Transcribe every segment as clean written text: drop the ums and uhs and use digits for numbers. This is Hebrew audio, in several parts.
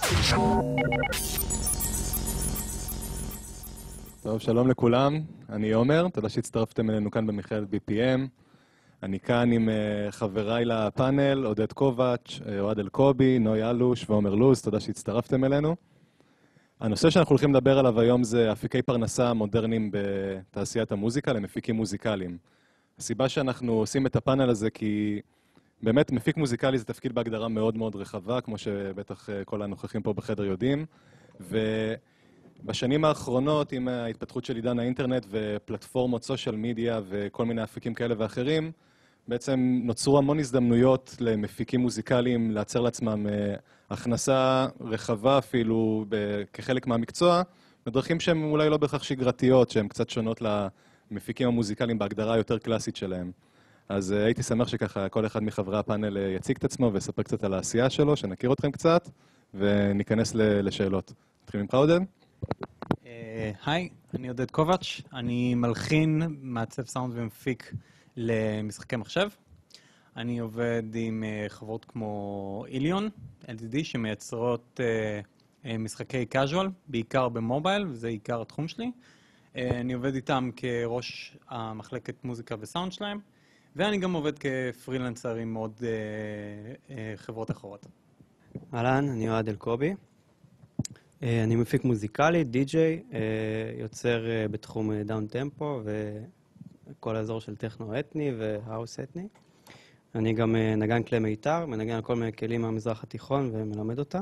טוב, שלום לכולם, אני עומר, תודה שהצטרפתם אלינו כאן במכללת BPM. אני כאן עם חבריי לפאנל, עודד קובץ', אוהד אלקובי, נוי אלוש ועומר לוז, תודה שהצטרפתם אלינו. הנושא שאנחנו הולכים לדבר עליו היום זה אפיקי פרנסה מודרניים בתעשיית המוזיקה למפיקים מוזיקליים. הסיבה שאנחנו עושים את הפאנל הזה כי באמת מפיק מוזיקלי זה תפקיד בהגדרה מאוד מאוד רחבה, כמו שבטח כל הנוכחים פה בחדר יודעים, ובשנים האחרונות עם ההתפתחות של עידן האינטרנט ופלטפורמות סושיאל מדיה וכל מיני אפיקים כאלה ואחרים, בעצם נוצרו המון הזדמנויות למפיקים מוזיקליים לייצר לעצמם הכנסה רחבה אפילו כחלק מהמקצוע, בדרכים שהן אולי לא בהכרח שגרתיות, שהן קצת שונות למפיקים המוזיקליים בהגדרה היותר קלאסית שלהם. אז הייתי שמח שככה כל אחד מחברי הפאנל יציג את עצמו ויספר קצת על העשייה שלו, שנכיר אתכם קצת, וניכנס לשאלות. נתחיל ממך עודד? היי, אני עודד קובץ', אני מלחין, מעצב סאונד ומפיק למשחקי מחשב. אני עובד עם חברות כמו איליון, LTD, שמייצרות משחקי קאז'ואל, בעיקר במובייל, וזה עיקר התחום שלי. אני עובד איתם כראש המחלקת מוזיקה וסאונד שלהם, ואני גם עובד כפרילנסר עם עוד חברות אחרות. אהלן, אני אוהד אלקובי. אני מפיק מוזיקלי, די-ג'יי, יוצר בתחום דאון טמפו וכל האזור של טכנו אתני והאוס אתני. אני גם נגן כלי מיתר, מנגן על כל מיני כלים מהמזרח התיכון ומלמד אותם.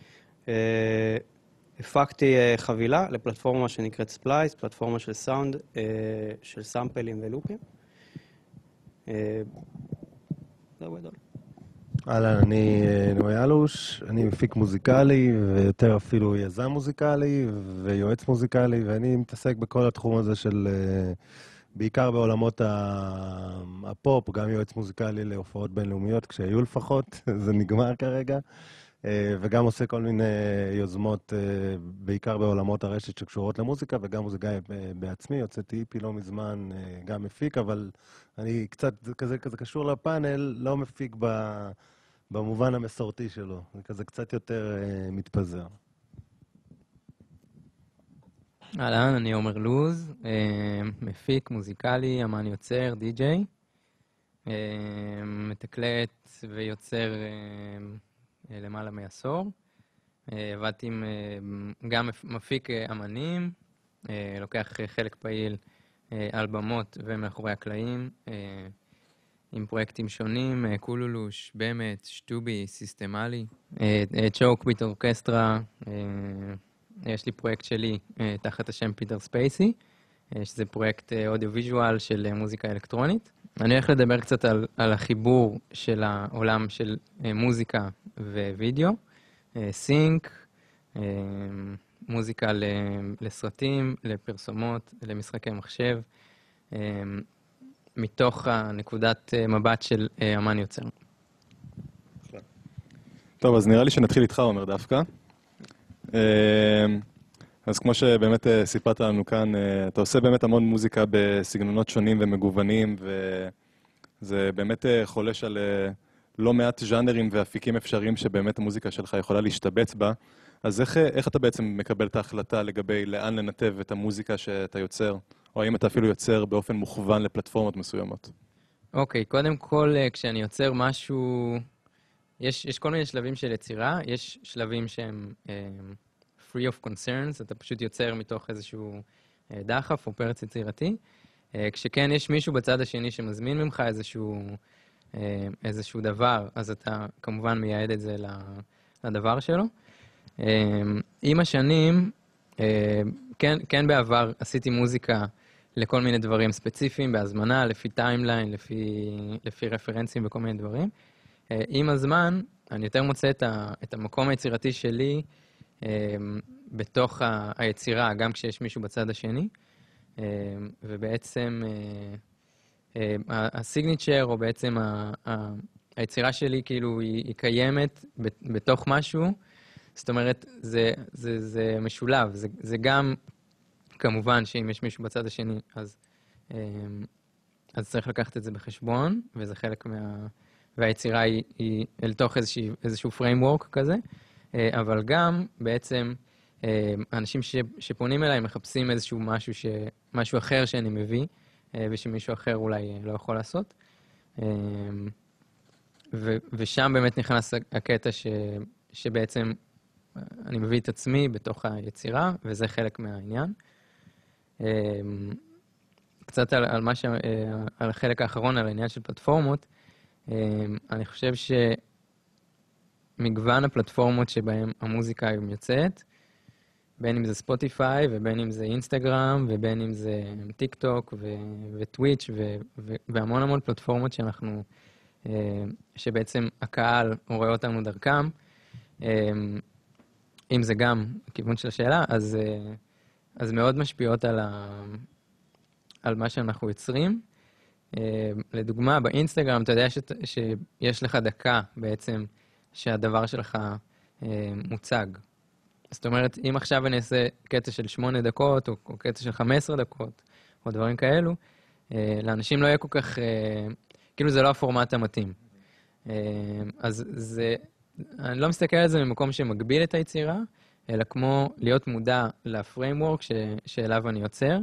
הפקתי חבילה לפלטפורמה שנקראת ספלייס, פלטפורמה של סאונד, של סאמפלים ולופים. זהו גדול. אהלן, אני נוי אלוש, אני מפיק מוזיקלי ויותר אפילו יזם מוזיקלי ויועץ מוזיקלי, ואני מתעסק בכל התחום הזה של, בעיקר בעולמות הפופ, גם יועץ מוזיקלי להופעות בינלאומיות, כשהיו לפחות, זה נגמר כרגע, וגם עושה כל מיני יוזמות, בעיקר בעולמות הרשת שקשורות למוזיקה, וגם מוזיקאי בעצמי, יוצאתי איפי לא מזמן, גם מפיק, אבל אני קצת כזה קשור לפאנל, לא מפיק במובן המסורתי שלו, זה כזה קצת יותר מתפזר. אהלן, אני עומר לוז, מפיק, מוזיקלי, אמן יוצר, די-ג'יי, מתקלט ויוצר למעלה מעשור. עבדתי עם גם מפיק אמנים, לוקח חלק פעיל על במות ומאחורי הקלעים, עם פרויקטים שונים, קולולוש, באמת, שטובי, סיסטמלי, צ'וק ביט אורקסטרה, יש לי פרויקט שלי תחת השם פיטר ספייסי, שזה פרויקט אודיו-ויז'ואל של מוזיקה אלקטרונית. אני הולך לדבר קצת על החיבור של העולם של מוזיקה ווידאו, סינק, מוזיקה לסרטים, לפרסומות, למשחקי מחשב, מתוך הנקודת מבט של אמן יוצר. טוב, אז נראה לי שנתחיל איתך, עומר, דווקא. אז כמו שבאמת סיפרת לנו כאן, אתה עושה באמת המון מוזיקה בסגנונות שונים ומגוונים, וזה באמת חולש על לא מעט ז'אנרים ואפיקים אפשריים שבאמת המוזיקה שלך יכולה להשתבץ בה. אז איך אתה בעצם מקבל את ההחלטה לגבי לאן לנתב את המוזיקה שאתה יוצר? או האם אתה אפילו יוצר באופן מוכוון לפלטפורמות מסוימות? אוקיי, קודם כל, כשאני יוצר משהו, יש כל מיני שלבים של יצירה, יש שלבים שהם free of concerns, אתה פשוט יוצר מתוך איזשהו דחף או פרץ יצירתי. כשכן יש מישהו בצד השני שמזמין ממך איזשהו דבר, אז אתה כמובן מייעד את זה לדבר שלו. עם השנים, כן בעבר עשיתי מוזיקה לכל מיני דברים ספציפיים, בהזמנה, לפי טיימליין, לפי רפרנסים וכל מיני דברים. עם הזמן, אני יותר מוצא את המקום היצירתי שלי בתוך היצירה, גם כשיש מישהו בצד השני. ובעצם הסיגניצ'ר, או בעצם היצירה שלי, כאילו, היא קיימת בתוך משהו. זאת אומרת, זה משולב. זה גם, כמובן, שאם יש מישהו בצד השני, אז צריך לקחת את זה בחשבון, וזה חלק והיצירה היא אל תוך איזשהו framework כזה. אבל גם בעצם אנשים שפונים אליי מחפשים איזשהו משהו אחר שאני מביא, ושמישהו אחר אולי לא יכול לעשות. ושם באמת נכנס הקטע שבעצם אני מביא את עצמי בתוך היצירה, וזה חלק מהעניין. קצת על החלק האחרון, על העניין של פלטפורמות, אני חושב שמגוון הפלטפורמות שבהן המוזיקה היום יוצאת, בין אם זה ספוטיפיי, ובין אם זה אינסטגרם, ובין אם זה טיק טוק, וטוויץ', והמון המון פלטפורמות שבעצם הקהל רואה אותנו דרכם, אם זה גם הכיוון של השאלה, אז מאוד משפיעות על מה שאנחנו יוצרים. לדוגמה, באינסטגרם אתה יודע שיש לך דקה בעצם שהדבר שלך מוצג. זאת אומרת, אם עכשיו אני אעשה קטע של 8 דקות, או קטע של 15 דקות, או דברים כאלו, לאנשים לא יהיה כל כך, כאילו זה לא הפורמט המתאים. אז אני לא מסתכל על זה ממקום שמגביל את היצירה, אלא כמו להיות מודע לפריימוורק שאליו אני יוצר,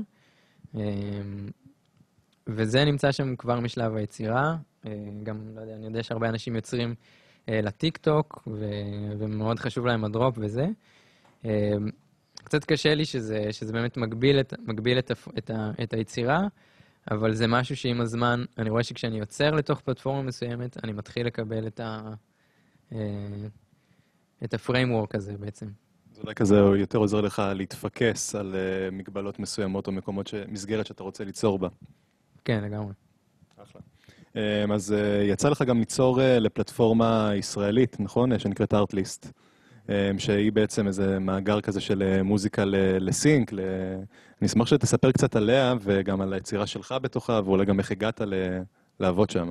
וזה נמצא שם כבר משלב היצירה. גם, לא יודע, אני יודע שהרבה אנשים יוצרים לטיק טוק, ומאוד חשוב להם הדרופ וזה. קצת קשה לי שזה באמת מגביל את היצירה, אבל זה משהו שעם הזמן, אני רואה שכשאני יוצר לתוך פלטפורמה מסוימת, אני מתחיל לקבל את הפריימוורק הזה בעצם. זה אולי כזה יותר עוזר לך להתפקס על מגבלות מסוימות או מסגרת שאתה רוצה ליצור בה. כן, לגמרי. אחלה. אז יצא לך גם ליצור לפלטפורמה ישראלית, נכון? שנקראת ארטליסט. שהיא בעצם איזה מאגר כזה של מוזיקה לסינק. אני אשמח שתספר קצת עליה וגם על היצירה שלך בתוכה, ואולי גם איך הגעת לעבוד שם.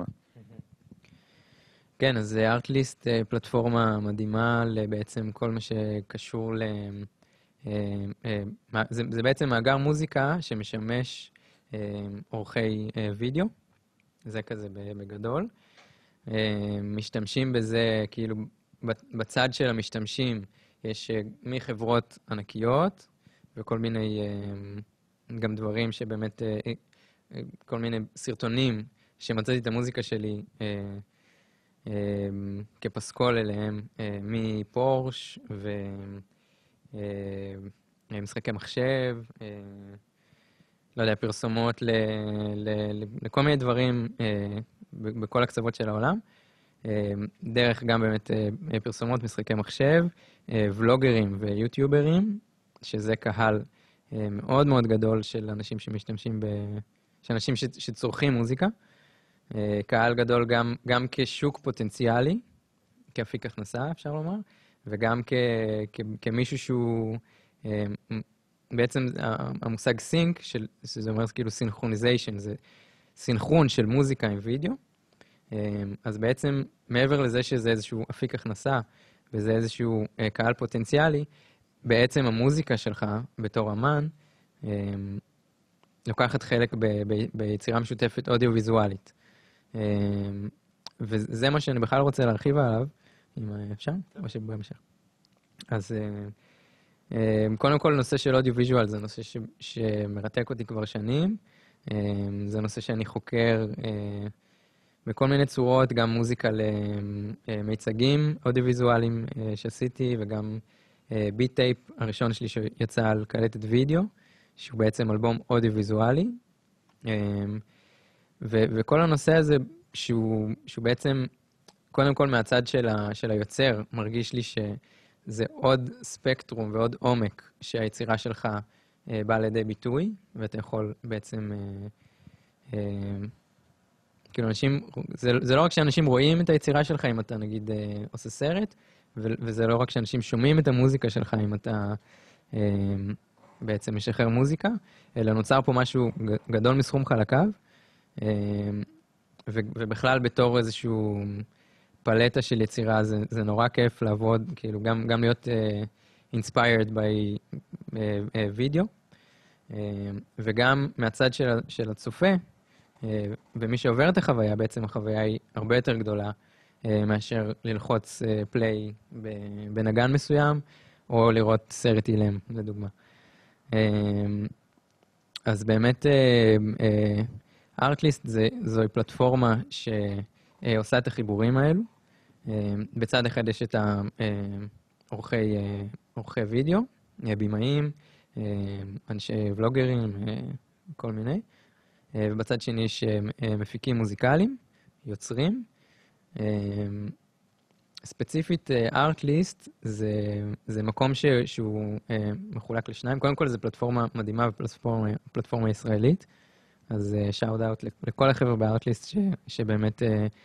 כן, אז ארטליסט פלטפורמה מדהימה לבעצם כל מה שקשור זה בעצם מאגר מוזיקה שמשמש עורכי וידאו, זה כזה בגדול. משתמשים בזה, כאילו, בצד של המשתמשים יש מחברות ענקיות וכל מיני גם דברים שבאמת, כל מיני סרטונים שמצאתי את המוזיקה שלי כפסקול אליהם, מפורש ומשחקי מחשב, לא יודע, פרסומות לכל מיני דברים בכל הקצוות של העולם. דרך גם באמת פרסומות, משחקי מחשב, ולוגרים ויוטיוברים, שזה קהל מאוד מאוד גדול של אנשים שמשתמשים של אנשים שצורכים מוזיקה. קהל גדול גם כשוק פוטנציאלי, כאפיק הכנסה, אפשר לומר, וגם כמישהו שהוא, בעצם המושג סינק, שזה אומר כאילו סינכרוניזיישן, זה סינכרון של מוזיקה עם וידאו. אז בעצם מעבר לזה שזה איזשהו אפיק הכנסה, וזה איזשהו קהל פוטנציאלי, בעצם המוזיקה שלך בתור אמן, לוקחת חלק ביצירה משותפת אודיו-ויזואלית. וזה מה שאני בכלל רוצה להרחיב עליו, אם אפשר, או שבהמשך. אז קודם כל, נושא של אודיו-ויזואל זה נושא שמרתק אותי כבר שנים. זה נושא שאני חוקר בכל מיני צורות, גם מוזיקה למיצגים אודיו-ויזואליים שעשיתי, וגם ביט-טייפ הראשון שלי שיצא על קלטת וידאו, שהוא בעצם אלבום אודיו-ויזואלי. וכל הנושא הזה, שהוא בעצם, קודם כל מהצד של היוצר, מרגיש לי שזה עוד ספקטרום ועוד עומק שהיצירה שלך באה לידי ביטוי, ואתה יכול בעצם, כאילו אנשים, זה לא רק שאנשים רואים את היצירה שלך אם אתה נגיד עושה סרט, וזה לא רק שאנשים שומעים את המוזיקה שלך אם אתה בעצם משחרר מוזיקה, אלא נוצר פה משהו גדול מסכום חלקיו, ובכלל בתור איזשהו פלטה של יצירה, זה נורא כיף לעבוד, כאילו גם להיות inspired by video, וגם מהצד של הצופה, ומי שעובר את החוויה, בעצם החוויה היא הרבה יותר גדולה, מאשר ללחוץ פליי בנגן מסוים, או לראות סרט אילם, לדוגמה. אז באמת, ארטליסט זוהי פלטפורמה שעושה את החיבורים האלו. בצד אחד יש את עורכי וידאו, בימאים, אנשי ולוגרים, כל מיני. ובצד שני יש מפיקים מוזיקליים, יוצרים. ספציפית, ארטליסט זה מקום שהוא מחולק לשניים. קודם כל, זו פלטפורמה מדהימה ופלטפורמה ישראלית. אז שאוט אאוט לכל החבר'ה בארטליסט שבאמת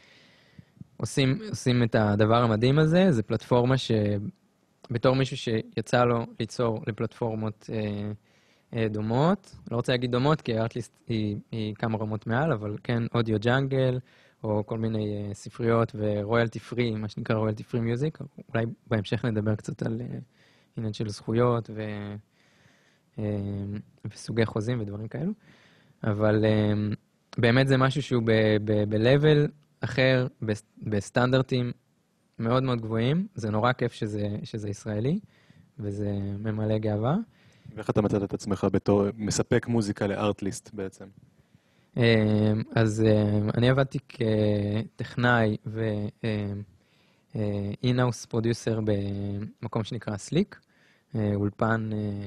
עושים את הדבר המדהים הזה. זו פלטפורמה שבתור מישהו שיצא לו ליצור לפלטפורמות דומות, לא רוצה להגיד דומות, כי ארטליסט היא כמה רמות מעל, אבל כן, אודיו ג'אנגל, או כל מיני ספריות ורויאלטי פרי, מה שנקרא רויאלטי פרי מיוזיק. אולי בהמשך נדבר קצת על עניין של זכויות וסוגי חוזים ודברים כאלו. אבל באמת זה משהו שהוא ב-level אחר, בסטנדרטים מאוד מאוד גבוהים. זה נורא כיף שזה ישראלי, וזה ממלא גאווה. ואיך אתה מצאת את עצמך בתור מספק מוזיקה לארטליסט בעצם? אז אני עבדתי כטכנאי ו-in-house פרודיוסר במקום שנקרא סליק, אולפן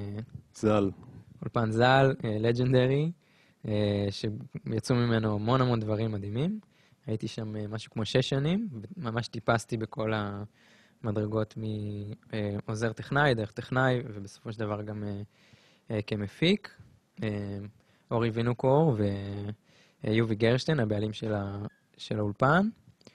זל, לג'נדרי, שיצאו ממנו המון דברים מדהימים. הייתי שם משהו כמו 6 שנים, ממש טיפסתי בכל המדרגות מעוזר טכנאי, דרך טכנאי, ובסופו של דבר גם כמפיק. אורי וינוקור ויובי גרשטיין, הבעלים של האולפן.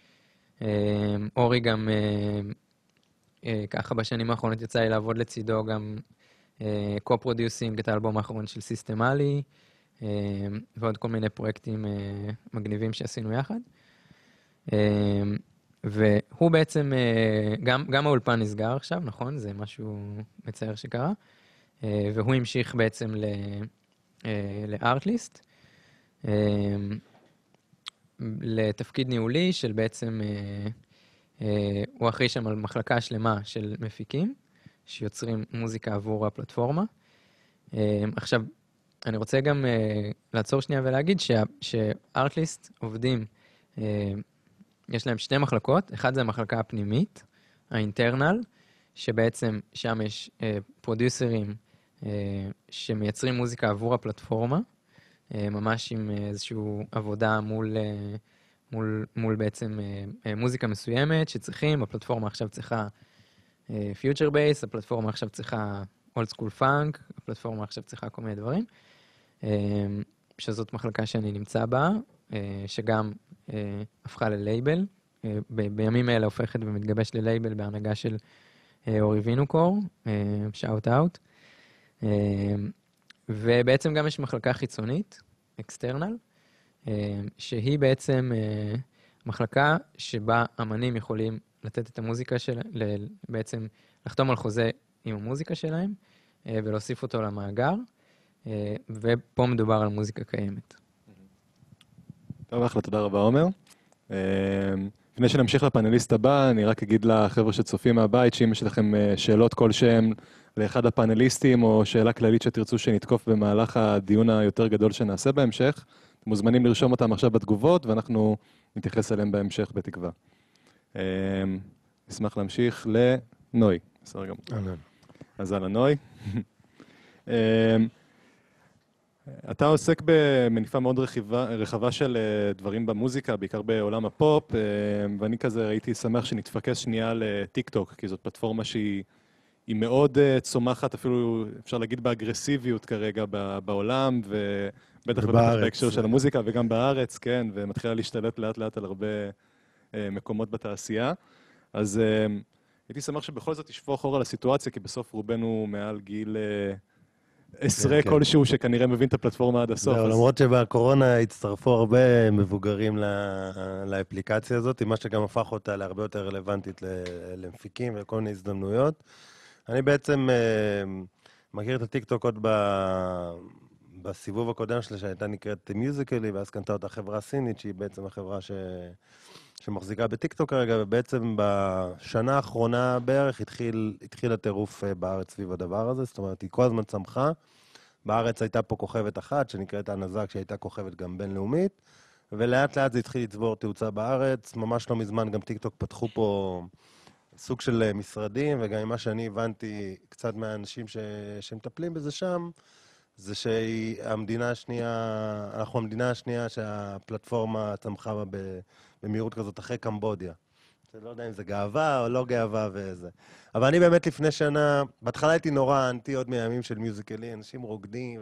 אורי גם, ככה בשנים האחרונות יצא לי לעבוד לצידו גם קו-פרודיוסינג את האלבום האחרון של סיסטמלי, ועוד כל מיני פרויקטים מגניבים שעשינו יחד. והוא בעצם, גם האולפן נסגר עכשיו, נכון? זה משהו מצער שקרה. והוא המשיך בעצם לארטליסט, לתפקיד ניהולי של בעצם, הוא אחראי שם על מחלקה שלמה של מפיקים, שיוצרים מוזיקה עבור הפלטפורמה. עכשיו, אני רוצה גם לעצור שנייה ולהגיד שארטליסט עובדים, יש להם 2 מחלקות, אחד זה המחלקה הפנימית, האינטרנל, שבעצם שם יש פרודיוסרים שמייצרים מוזיקה עבור הפלטפורמה, ממש עם איזושהי עבודה מול בעצם מוזיקה מסוימת שצריכים, הפלטפורמה עכשיו צריכה פיוטר בייס, הפלטפורמה עכשיו צריכה אולד סקול פאנק, הפלטפורמה עכשיו צריכה כל מיני דברים, שזאת מחלקה שאני נמצא בה, שגם הפכה ללייבל, בימים האלה הופכת ומתגבש ללייבל בהנהגה של אורי וינוקור, שאוט אאוט. ובעצם גם יש מחלקה חיצונית, אקסטרנל, שהיא בעצם מחלקה שבה אמנים יכולים לתת את המוזיקה בעצם לחתום על חוזה עם המוזיקה שלהם, ולהוסיף אותו למאגר, ופה מדובר על מוזיקה קיימת. טוב, אחלה, תודה רבה, עומר. לפני שנמשיך לפאנליסט הבא, אני רק אגיד לחבר'ה שצופים מהבית, שאם יש לכם שאלות כלשהם לאחד הפאנליסטים, או שאלה כללית שתרצו שנתקוף במהלך הדיון היותר גדול שנעשה בהמשך, אתם מוזמנים לרשום אותם עכשיו בתגובות, ואנחנו נתייחס אליהם בהמשך בתקווה. נשמח להמשיך לנוי. בסדר גמור. אז על הנוי. אתה עוסק במניפה מאוד רחבה של דברים במוזיקה, בעיקר בעולם הפופ, ואני כזה הייתי שמח שנתפקס שנייה לטיק טוק, כי זאת פלטפורמה שהיא מאוד צומחת, אפילו אפשר להגיד באגרסיביות כרגע בעולם, ובטח בהקשר של המוזיקה, וגם בארץ, כן, ומתחילה להשתלט לאט לאט על הרבה מקומות בתעשייה. אז הייתי שמח שבכל זאת תשפוך אור על הסיטואציה, כי בסוף רובנו מעל גיל 10 כלשהו שכנראה מבין את הפלטפורמה עד הסוף. למרות שבקורונה הצטרפו הרבה מבוגרים לאפליקציה הזאת, מה שגם הפך אותה להרבה יותר רלוונטית למפיקים ולכל מיני הזדמנויות. אני בעצם מכיר את הטיקטוק עוד בסיבוב הקודם שלה, שהייתה נקראת מיוזיקלי, ואז קנתה אותה חברה סינית, שהיא בעצם החברה שמחזיקה בטיקטוק כרגע, ובעצם בשנה האחרונה בערך התחיל הטירוף בארץ סביב הדבר הזה, זאת אומרת, היא כל הזמן צמחה. בארץ הייתה פה כוכבת אחת, שנקראת הנזק, שהייתה כוכבת גם בינלאומית, ולאט לאט זה התחיל לצבור תאוצה בארץ. ממש לא מזמן גם טיקטוק פתחו פה סוג של משרדים, וגם ממה שאני הבנתי קצת מהאנשים שמטפלים בזה שם, זה שהמדינה השנייה, אנחנו המדינה השנייה שהפלטפורמה צמחה בה במהירות כזאת אחרי קמבודיה. אני לא יודע אם זה גאווה או לא גאווה וזה. אבל אני באמת לפני שנה, בהתחלה הייתי נורא אנטי עוד מהימים של מיוזיקלי, אנשים רוקדים,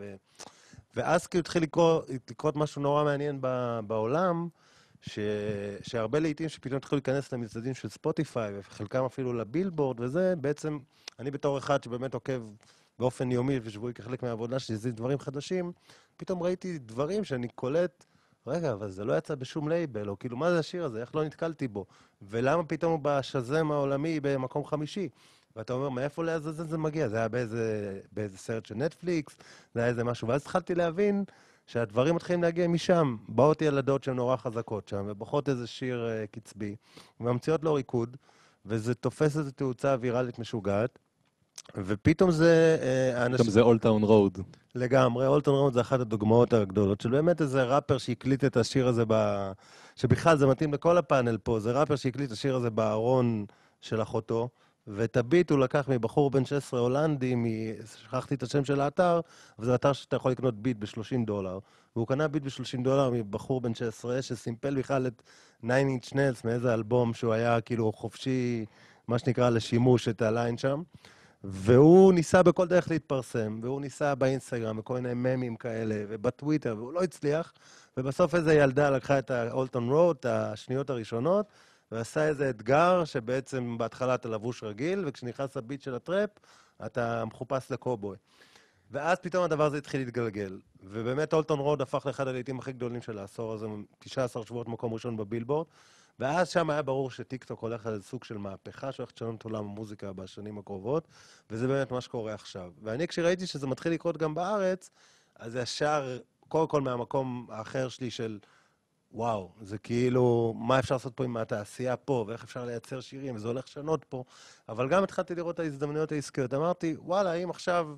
ואז כאילו התחיל לקרות משהו נורא מעניין בעולם, שהרבה לעיתים שפתאום התחילו להיכנס למצעדים של ספוטיפיי, וחלקם אפילו לבילבורד, וזה בעצם, אני בתור אחד שבאמת עוקב באופן יומי ושבועי כחלק מהעבודה שלי, זה דברים חדשים, פתאום ראיתי דברים שאני קולט, רגע, אבל זה לא יצא בשום לייבל, או כאילו, מה זה השיר הזה? איך לא נתקלתי בו? ולמה פתאום הוא בשזם העולמי במקום חמישי? ואתה אומר, מאיפה לעזאזל זה מגיע? זה היה באיזה סרט של נטפליקס, זה היה איזה משהו, ואז התחלתי להבין שהדברים מתחילים להגיע משם. באות ילדות שהן נורא חזקות שם, ובוחרות איזה שיר קצבי, וממציאות לו ריקוד, וזה תופס איזו תאוצה ויראלית משוגעת, ופתאום זה... פתאום זה Old Town Road. לגמרי, Old Town Road זה אחת הדוגמאות הגדולות, של באמת איזה ראפר שהקליט את השיר הזה, שבכלל זה מתאים לכל הפאנל פה, זה ראפר שהקליט את השיר הזה בארון של אחותו, ואת הביט הוא לקח מבחור בן 16 הולנדי, שכחתי את השם של האתר, אבל זה אתר שאתה יכול לקנות ביט ב$30, והוא קנה ביט ב$30 מבחור בן 16, שסימפל בכלל את 9 Inch Nails מאיזה אלבום שהוא היה כאילו חופשי, מה שנקרא לשימוש, את הליין שם. והוא ניסה בכל דרך להתפרסם, והוא ניסה באינסטגרם, וכל מיני ממים כאלה, ובטוויטר, והוא לא הצליח, ובסוף איזו ילדה לקחה את האולטון רוד, השניות הראשונות, ועשה איזה אתגר שבעצם בהתחלה אתה לבוש רגיל, וכשנכנס הביט של הטראפ, אתה מחופש לקובוי. ואז פתאום הדבר הזה התחיל להתגלגל, ובאמת אולטון רוד הפך לאחד הלעיתים הכי גדולים של העשור הזה, 19 שבועות מקום ראשון בבילבורד, ואז שם היה ברור שטיקטוק הולך על סוג של מהפכה שהולכת לשנות את עולם המוזיקה בשנים הקרובות, וזה באמת מה שקורה עכשיו. ואני כשראיתי שזה מתחיל לקרות גם בארץ, אז ישר, קודם כל מהמקום האחר שלי של, וואו, זה כאילו, מה אפשר לעשות פה עם התעשייה פה, ואיך אפשר לייצר שירים, וזה הולך לשנות פה. אבל גם התחלתי לראות את ההזדמנויות העסקיות. אמרתי, וואלה, אם עכשיו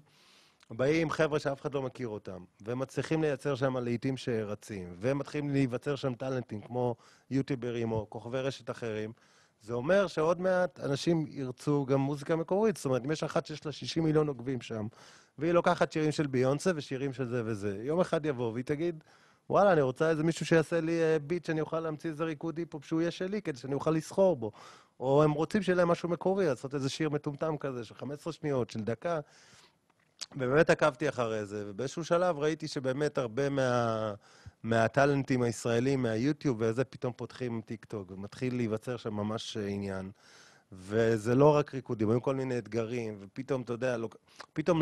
באים חבר'ה שאף אחד לא מכיר אותם, והם מצליחים לייצר שם לעיתים שרצים, והם מתחילים להיווצר שם טלנטים, כמו יוטיוברים או כוכבי רשת אחרים, זה אומר שעוד מעט אנשים ירצו גם מוזיקה מקורית. זאת אומרת, אם יש אחת שיש לה 60 מיליון עוקבים שם, והיא לוקחת שירים של ביונסה ושירים של זה וזה, יום אחד יבוא והיא תגיד, וואלה, אני רוצה איזה מישהו שיעשה לי ביט שאני אוכל להמציא איזה ריקוד היפ-הופ שהוא יהיה שלי, כדי שאני אוכל לסחור בו. או הם רוצים שיהיה להם משהו מקורי, לעשות איזה שיר מטומטם כזה, של 15 שניות, של דקה. ובאמת עקבתי אחרי זה, ובאיזשהו שלב ראיתי שבאמת הרבה מהטלנטים הישראלים, מהיוטיוב וזה, פתאום פותחים טיקטוק, ומתחיל להיווצר שם ממש עניין. וזה לא רק ריקודים, היו כל מיני אתגרים, ופתאום, אתה יודע, פתאום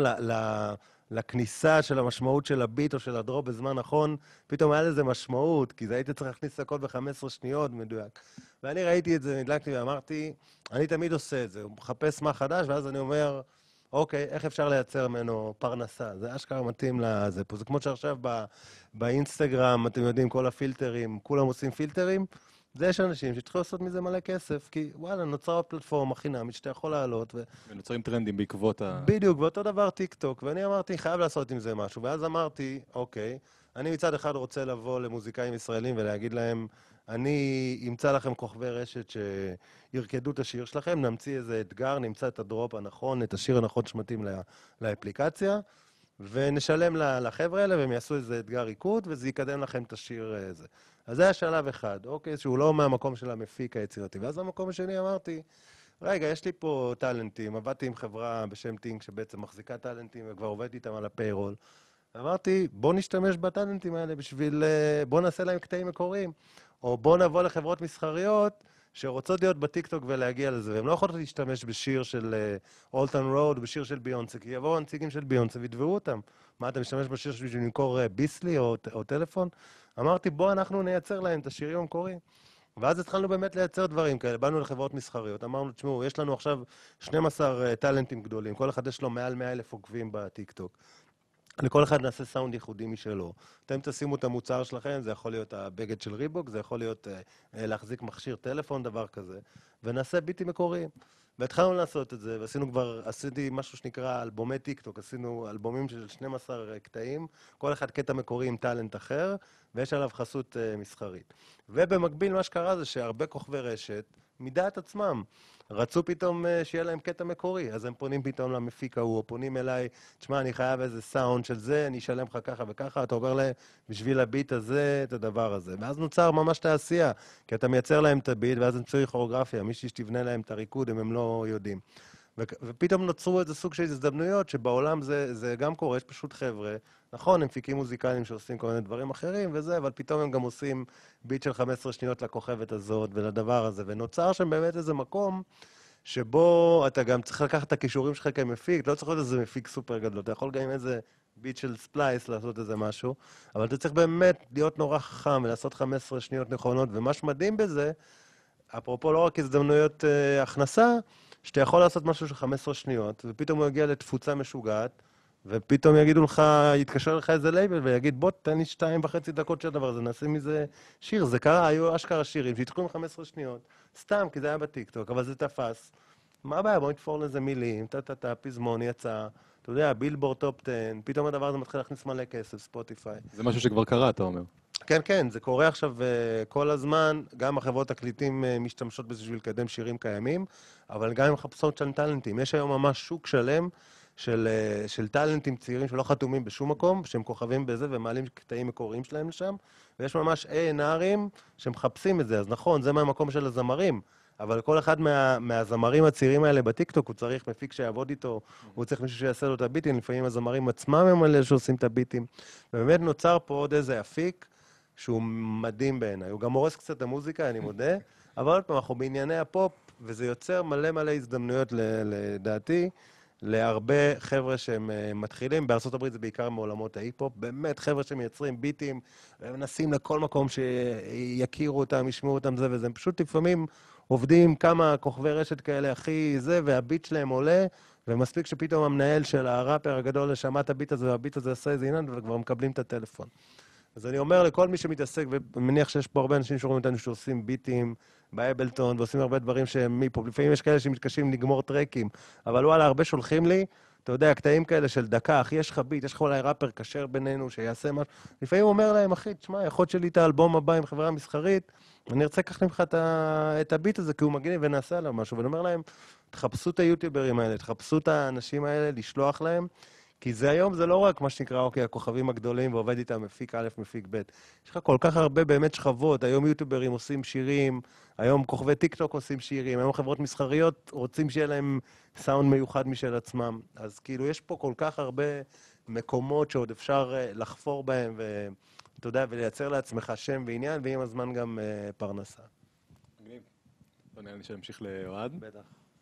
לכניסה של המשמעות של הביט או של הדרופ בזמן נכון, פתאום היה לזה משמעות, כי זה הייתי צריך להכניס את הכל ב-15 שניות מדויק. ואני ראיתי את זה, נדלקתי ואמרתי, אני תמיד עושה את זה, הוא מחפש מה חדש, ואז אני אומר, אוקיי, איך אפשר לייצר ממנו פרנסה? זה אשכרה מתאים לזה. פה זה כמו שעכשיו באינסטגרם, אתם יודעים, כל הפילטרים, כולם עושים פילטרים, זה יש אנשים שצריכים לעשות מזה מלא כסף, כי וואלה, נוצרה פלטפורמה חינמית שאתה יכול לעלות. ונוצרים טרנדים בעקבות בדיוק, ואותו דבר טיק טוק, ואני אמרתי, חייב לעשות עם זה משהו, ואז אמרתי, אוקיי, אני מצד אחד רוצה לבוא למוזיקאים ישראלים ולהגיד להם, אני אמצא לכם כוכבי רשת שירקדו את השיר שלכם, נמציא איזה אתגר, נמצא את הדרופ הנכון, את השיר הנכון שמתאים לאפליקציה, ונשלם לחבר'ה האלה, והם יעשו איזה אתגר ריקוד, וזה יקדם לכם את השיר הזה. אז זה היה שלב אחד, אוקיי, שהוא לא מהמקום של המפיק היצירתי. ואז במקום השני אמרתי, רגע, יש לי פה טלנטים, עבדתי עם חברה בשם טינק, שבעצם מחזיקה טלנטים, וכבר עובדתי איתם על הפיירול. אמרתי, בוא נשתמש בטלנטים האלה בשביל, בוא נעשה להם קטעים מקוריים, או בוא נבוא לחברות מסחריות שרוצות להיות בטיקטוק ולהגיע לזה, והם לא יכולות להשתמש בשיר של אולטון רוד, בשיר של ביונסה, כי יבואו הנציגים של ביונסה ויתבעו אותם. מה, אתה משתמש בשיר בשביל למכור ביסלי או טלפון? אמרתי, בוא אנחנו נייצר להם את השירים המקוריים. ואז התחלנו באמת לייצר דברים כאלה, באנו לחברות מסחריות, אמרנו, תשמעו, יש לנו עכשיו 12 טלנטים גדולים, כל אחד יש לו מעל 100,000 עוקבים בטיקטוק. לכל אחד נעשה סאונד ייחודי משלו. אתם תשימו את המוצר שלכם, זה יכול להיות הבגד של ריבוק, זה יכול להיות להחזיק מכשיר טלפון, דבר כזה, ונעשה ביטים מקוריים. והתחלנו לעשות את זה, עשיתי משהו שנקרא אלבומי טיקטוק, עשינו אלבומים של 12 קטעים, כל אחד קטע מקורי עם טלנט אחר, ויש עליו חסות מסחרית. ובמקביל מה שקרה זה שהרבה כוכבי רשת, מדעת עצמם, רצו פתאום שיהיה להם קטע מקורי, אז הם פונים פתאום למפיק ההוא, או פונים אליי, תשמע, אני חייב איזה סאונד של זה, אני אשלם לך ככה וככה, אתה אומר להם, בשביל הביט הזה, את הדבר הזה. ואז נוצר ממש תעשייה, כי אתה מייצר להם את הביט, ואז הם צריך כוריאוגרפיה, מישהי שתבנה להם את הריקוד, הם לא יודעים. ופתאום נוצרו איזה סוג של הזדמנויות, שבעולם זה גם קורה, יש פשוט חבר'ה, נכון, הם מפיקים מוזיקליים שעושים כל מיני דברים אחרים וזה, אבל פתאום הם גם עושים ביט של 15 שניות לכוכבת הזאת ולדבר הזה, ונוצר שם באמת איזה מקום שבו אתה גם צריך לקחת את הכישורים שלך כמפיק, לא צריך להיות איזה מפיק סופר גדול, אתה יכול גם עם איזה ביט של ספלייס לעשות איזה משהו, אבל אתה צריך באמת להיות נורא חכם ולעשות 15 שניות נכונות, ומה שמדהים בזה, אפרופו לא רק הזדמנויות הכנסה, שאתה יכול לעשות משהו של 15 שניות, ופתאום הוא יגיע לתפוצה משוגעת, ופתאום יגידו לך, יתקשר לך איזה לייבל, ויגיד, בוא, תן לי 2.5 דקות של הדבר הזה, נעשה מזה שיר. זה קרה, היו אשכרה שירים שהתחילו עם 15 שניות, סתם, כי זה היה בטיקטוק, אבל זה תפס. מה הבעיה? בוא נתפור לזה מילים, פזמון יצא, אתה יודע, בילבורד טופ 10, פתאום הדבר הזה מתחיל להכניס מלא כסף, ספוטיפיי. זה משהו שכבר קרה, אתה אומר. כן, כן, זה קורה עכשיו כל הזמן, גם החברות תקליטים משתמשות בזה בשביל לקדם שירים קיימים, אבל גם עם מחפשות של טלנטים. יש היום ממש שוק שלם של טלנטים צעירים שלא חתומים בשום מקום, שהם כוכבים בזה ומעלים קטעים מקוריים שלהם לשם, ויש ממש נערים שמחפשים את זה. אז נכון, זה מהמקום של הזמרים, אבל כל אחד מהזמרים הצעירים האלה בטיקטוק, הוא צריך מפיק שיעבוד איתו, הוא צריך מישהו שיעשה לו את הביטים, לפעמים הזמרים עצמם הם אלה שעושים את הביטים, ובאמת נוצר פה עוד איזה אפיק, שהוא מדהים בעיניי. הוא גם הורס קצת את המוזיקה, אני מודה, אבל עוד פעם, אנחנו בענייני הפופ, וזה יוצר מלא הזדמנויות, לדעתי, להרבה חבר'ה שהם מתחילים. בארצות הברית זה בעיקר מעולמות ההיפ-הופ, באמת חבר'ה שמייצרים ביטים, ומנסים לכל מקום שיכירו אותם, ישמעו אותם זה וזה. הם פשוט לפעמים עובדים כמה כוכבי רשת כאלה, הכי זה, והביט שלהם עולה, ומספיק שפתאום המנהל של הראפר הגדול שמע את הביט הזה, והביט הזה עשה איזה עניין, וכבר מקבלים את הטלפון. אז אני אומר לכל מי שמתעסק, ומניח שיש פה הרבה אנשים שרואים אותנו שעושים ביטים באבלטון, ועושים הרבה דברים שהם מפה. לפעמים יש כאלה שמתקשים לגמור טרקים, אבל וואלה, הרבה שולחים לי, אתה יודע, קטעים כאלה של דקה, אחי, יש לך ביט, יש לך אולי ראפר קשר בינינו שיעשה משהו. לפעמים הוא אומר להם, אחי, תשמע, יכול שלי את האלבום הבא עם חברה מסחרית, אני ארצה לקחת ממך את הביט הזה, כי הוא מגניב ונעשה עליו משהו. ואני אומר להם, תחפשו את היוטיוברים האלה, תחפשו את האנשים האלה, לשלוח להם, כי זה היום, זה לא רק מה שנקרא, אוקיי, הכוכבים הגדולים, ועובד איתם מפיק א', מפיק ב'. יש לך כל כך הרבה באמת שכבות, היום יוטיוברים עושים שירים, היום כוכבי טיקטוק עושים שירים, היום חברות מסחריות רוצים שיהיה להם סאונד מיוחד משל עצמם. אז כאילו, יש פה כל כך הרבה מקומות שעוד אפשר לחפור בהם, ואתה יודע, ולייצר לעצמך שם ועניין, ועם הזמן גם פרנסה. מגניב. בוא נראה לי שנמשיך לאוהד. בטח.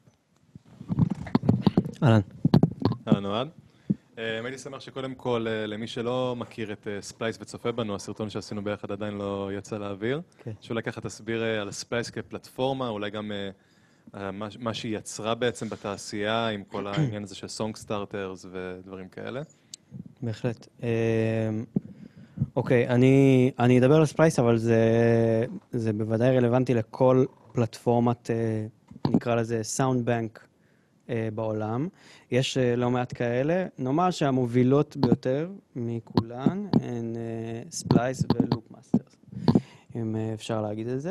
אהלן. אוהד. הייתי שמח שקודם כל, למי שלא מכיר את ספלייס וצופה בנו, הסרטון שעשינו ביחד עדיין לא יצא לאוויר. שאולי ככה תסביר על ספלייס כפלטפורמה, אולי גם מה שהיא יצרה בעצם בתעשייה, עם כל העניין הזה של סונג סטארטרס ודברים כאלה. בהחלט. אוקיי, אני אדבר על ספלייס, אבל זה בוודאי רלוונטי לכל פלטפורמת, נקרא לזה סאונד בנק, בעולם. יש לא מעט כאלה. נאמר שהמובילות ביותר מכולן הן ספלייס ולוק מאסטרס, אם אפשר להגיד את זה.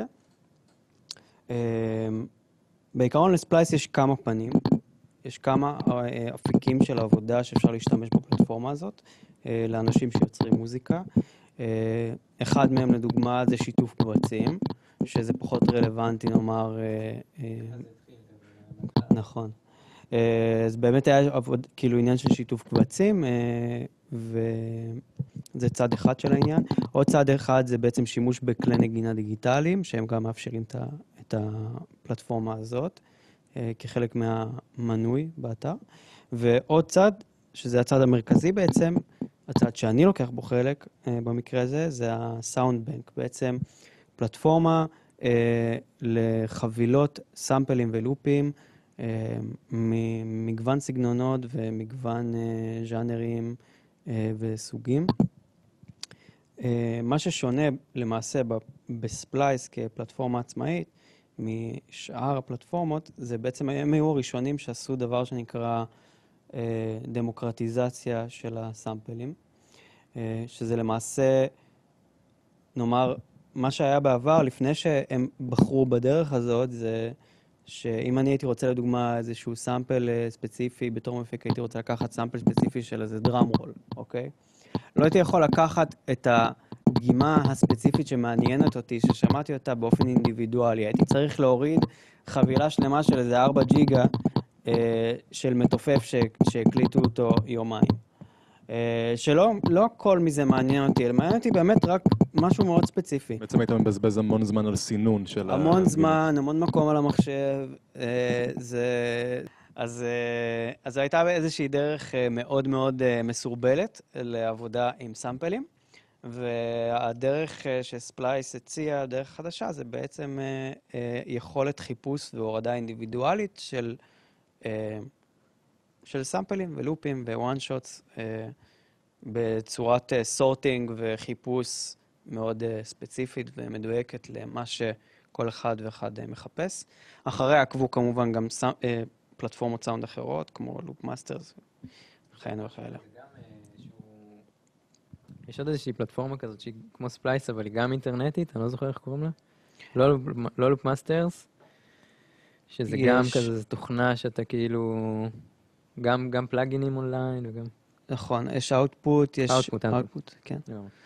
בעיקרון לספלייס יש כמה פנים, יש כמה אפיקים של עבודה שאפשר להשתמש בפלטפורמה הזאת, לאנשים שיוצרים מוזיקה. אחד מהם לדוגמה זה שיתוף קבצים, שזה פחות רלוונטי, נאמר, נכון. אז באמת היה כאילו עניין של שיתוף קבצים, וזה צד אחד של העניין. עוד צד אחד זה בעצם שימוש בכלי נגינה דיגיטליים, שהם גם מאפשרים את הפלטפורמה הזאת, כחלק מהמנוי באתר. ועוד צד, שזה הצד המרכזי בעצם, הצד שאני לוקח בו חלק במקרה הזה, זה הסאונד בנק. בעצם פלטפורמה לחבילות, סאמפלים ולופים, ממגוון סגנונות ומגוון ז'אנרים, וסוגים. מה ששונה למעשה בספלייס כפלטפורמה עצמאית משאר הפלטפורמות, זה בעצם הם היו הראשונים שעשו דבר שנקרא דמוקרטיזציה של הסאמפלים, שזה למעשה, נאמר, מה שהיה בעבר לפני שהם בחרו בדרך הזאת, זה שאם אני הייתי רוצה לדוגמה איזשהו סאמפל ספציפי, בתור מפיק הייתי רוצה לקחת סאמפל ספציפי של איזה דראם רול, אוקיי? לא הייתי יכול לקחת את הפגימה הספציפית שמעניינת אותי, ששמעתי אותה באופן אינדיבידואלי. הייתי צריך להוריד חבילה שלמה של איזה 4 ג'יגה של מתופף שהקליטו אותו יומיים. שלא כל מזה מעניין אותי, אלא מעניין אותי באמת רק משהו מאוד ספציפי. בעצם היית מבזבז המון זמן על סינון של המון זמן, המון מקום על המחשב. אז הייתה איזושהי דרך מאוד מאוד מסורבלת לעבודה עם סאמפלים, והדרך שספלייס הציעה, הדרך חדשה, זה בעצם יכולת חיפוש והורדה אינדיבידואלית של סאמפלים ולופים ווואן שוטס, בצורת סורטינג וחיפוש מאוד ספציפית ומדויקת למה שכל אחד ואחד מחפש. אחריה עקבו כמובן גם פלטפורמות סאונד אחרות, כמו לופ מאסטרס, וכאלה וכאלה. יש עוד איזושהי פלטפורמה כזאת שהיא כמו ספלייס, אבל היא גם אינטרנטית, אני לא זוכר איך קוראים לה. לא לופ מאסטרס, שזה גם כזה תוכנה שאתה כאילו, גם פלאגינים אונליין וגם... נכון, יש אאוטפוט, יש... אאוטפוט, כן.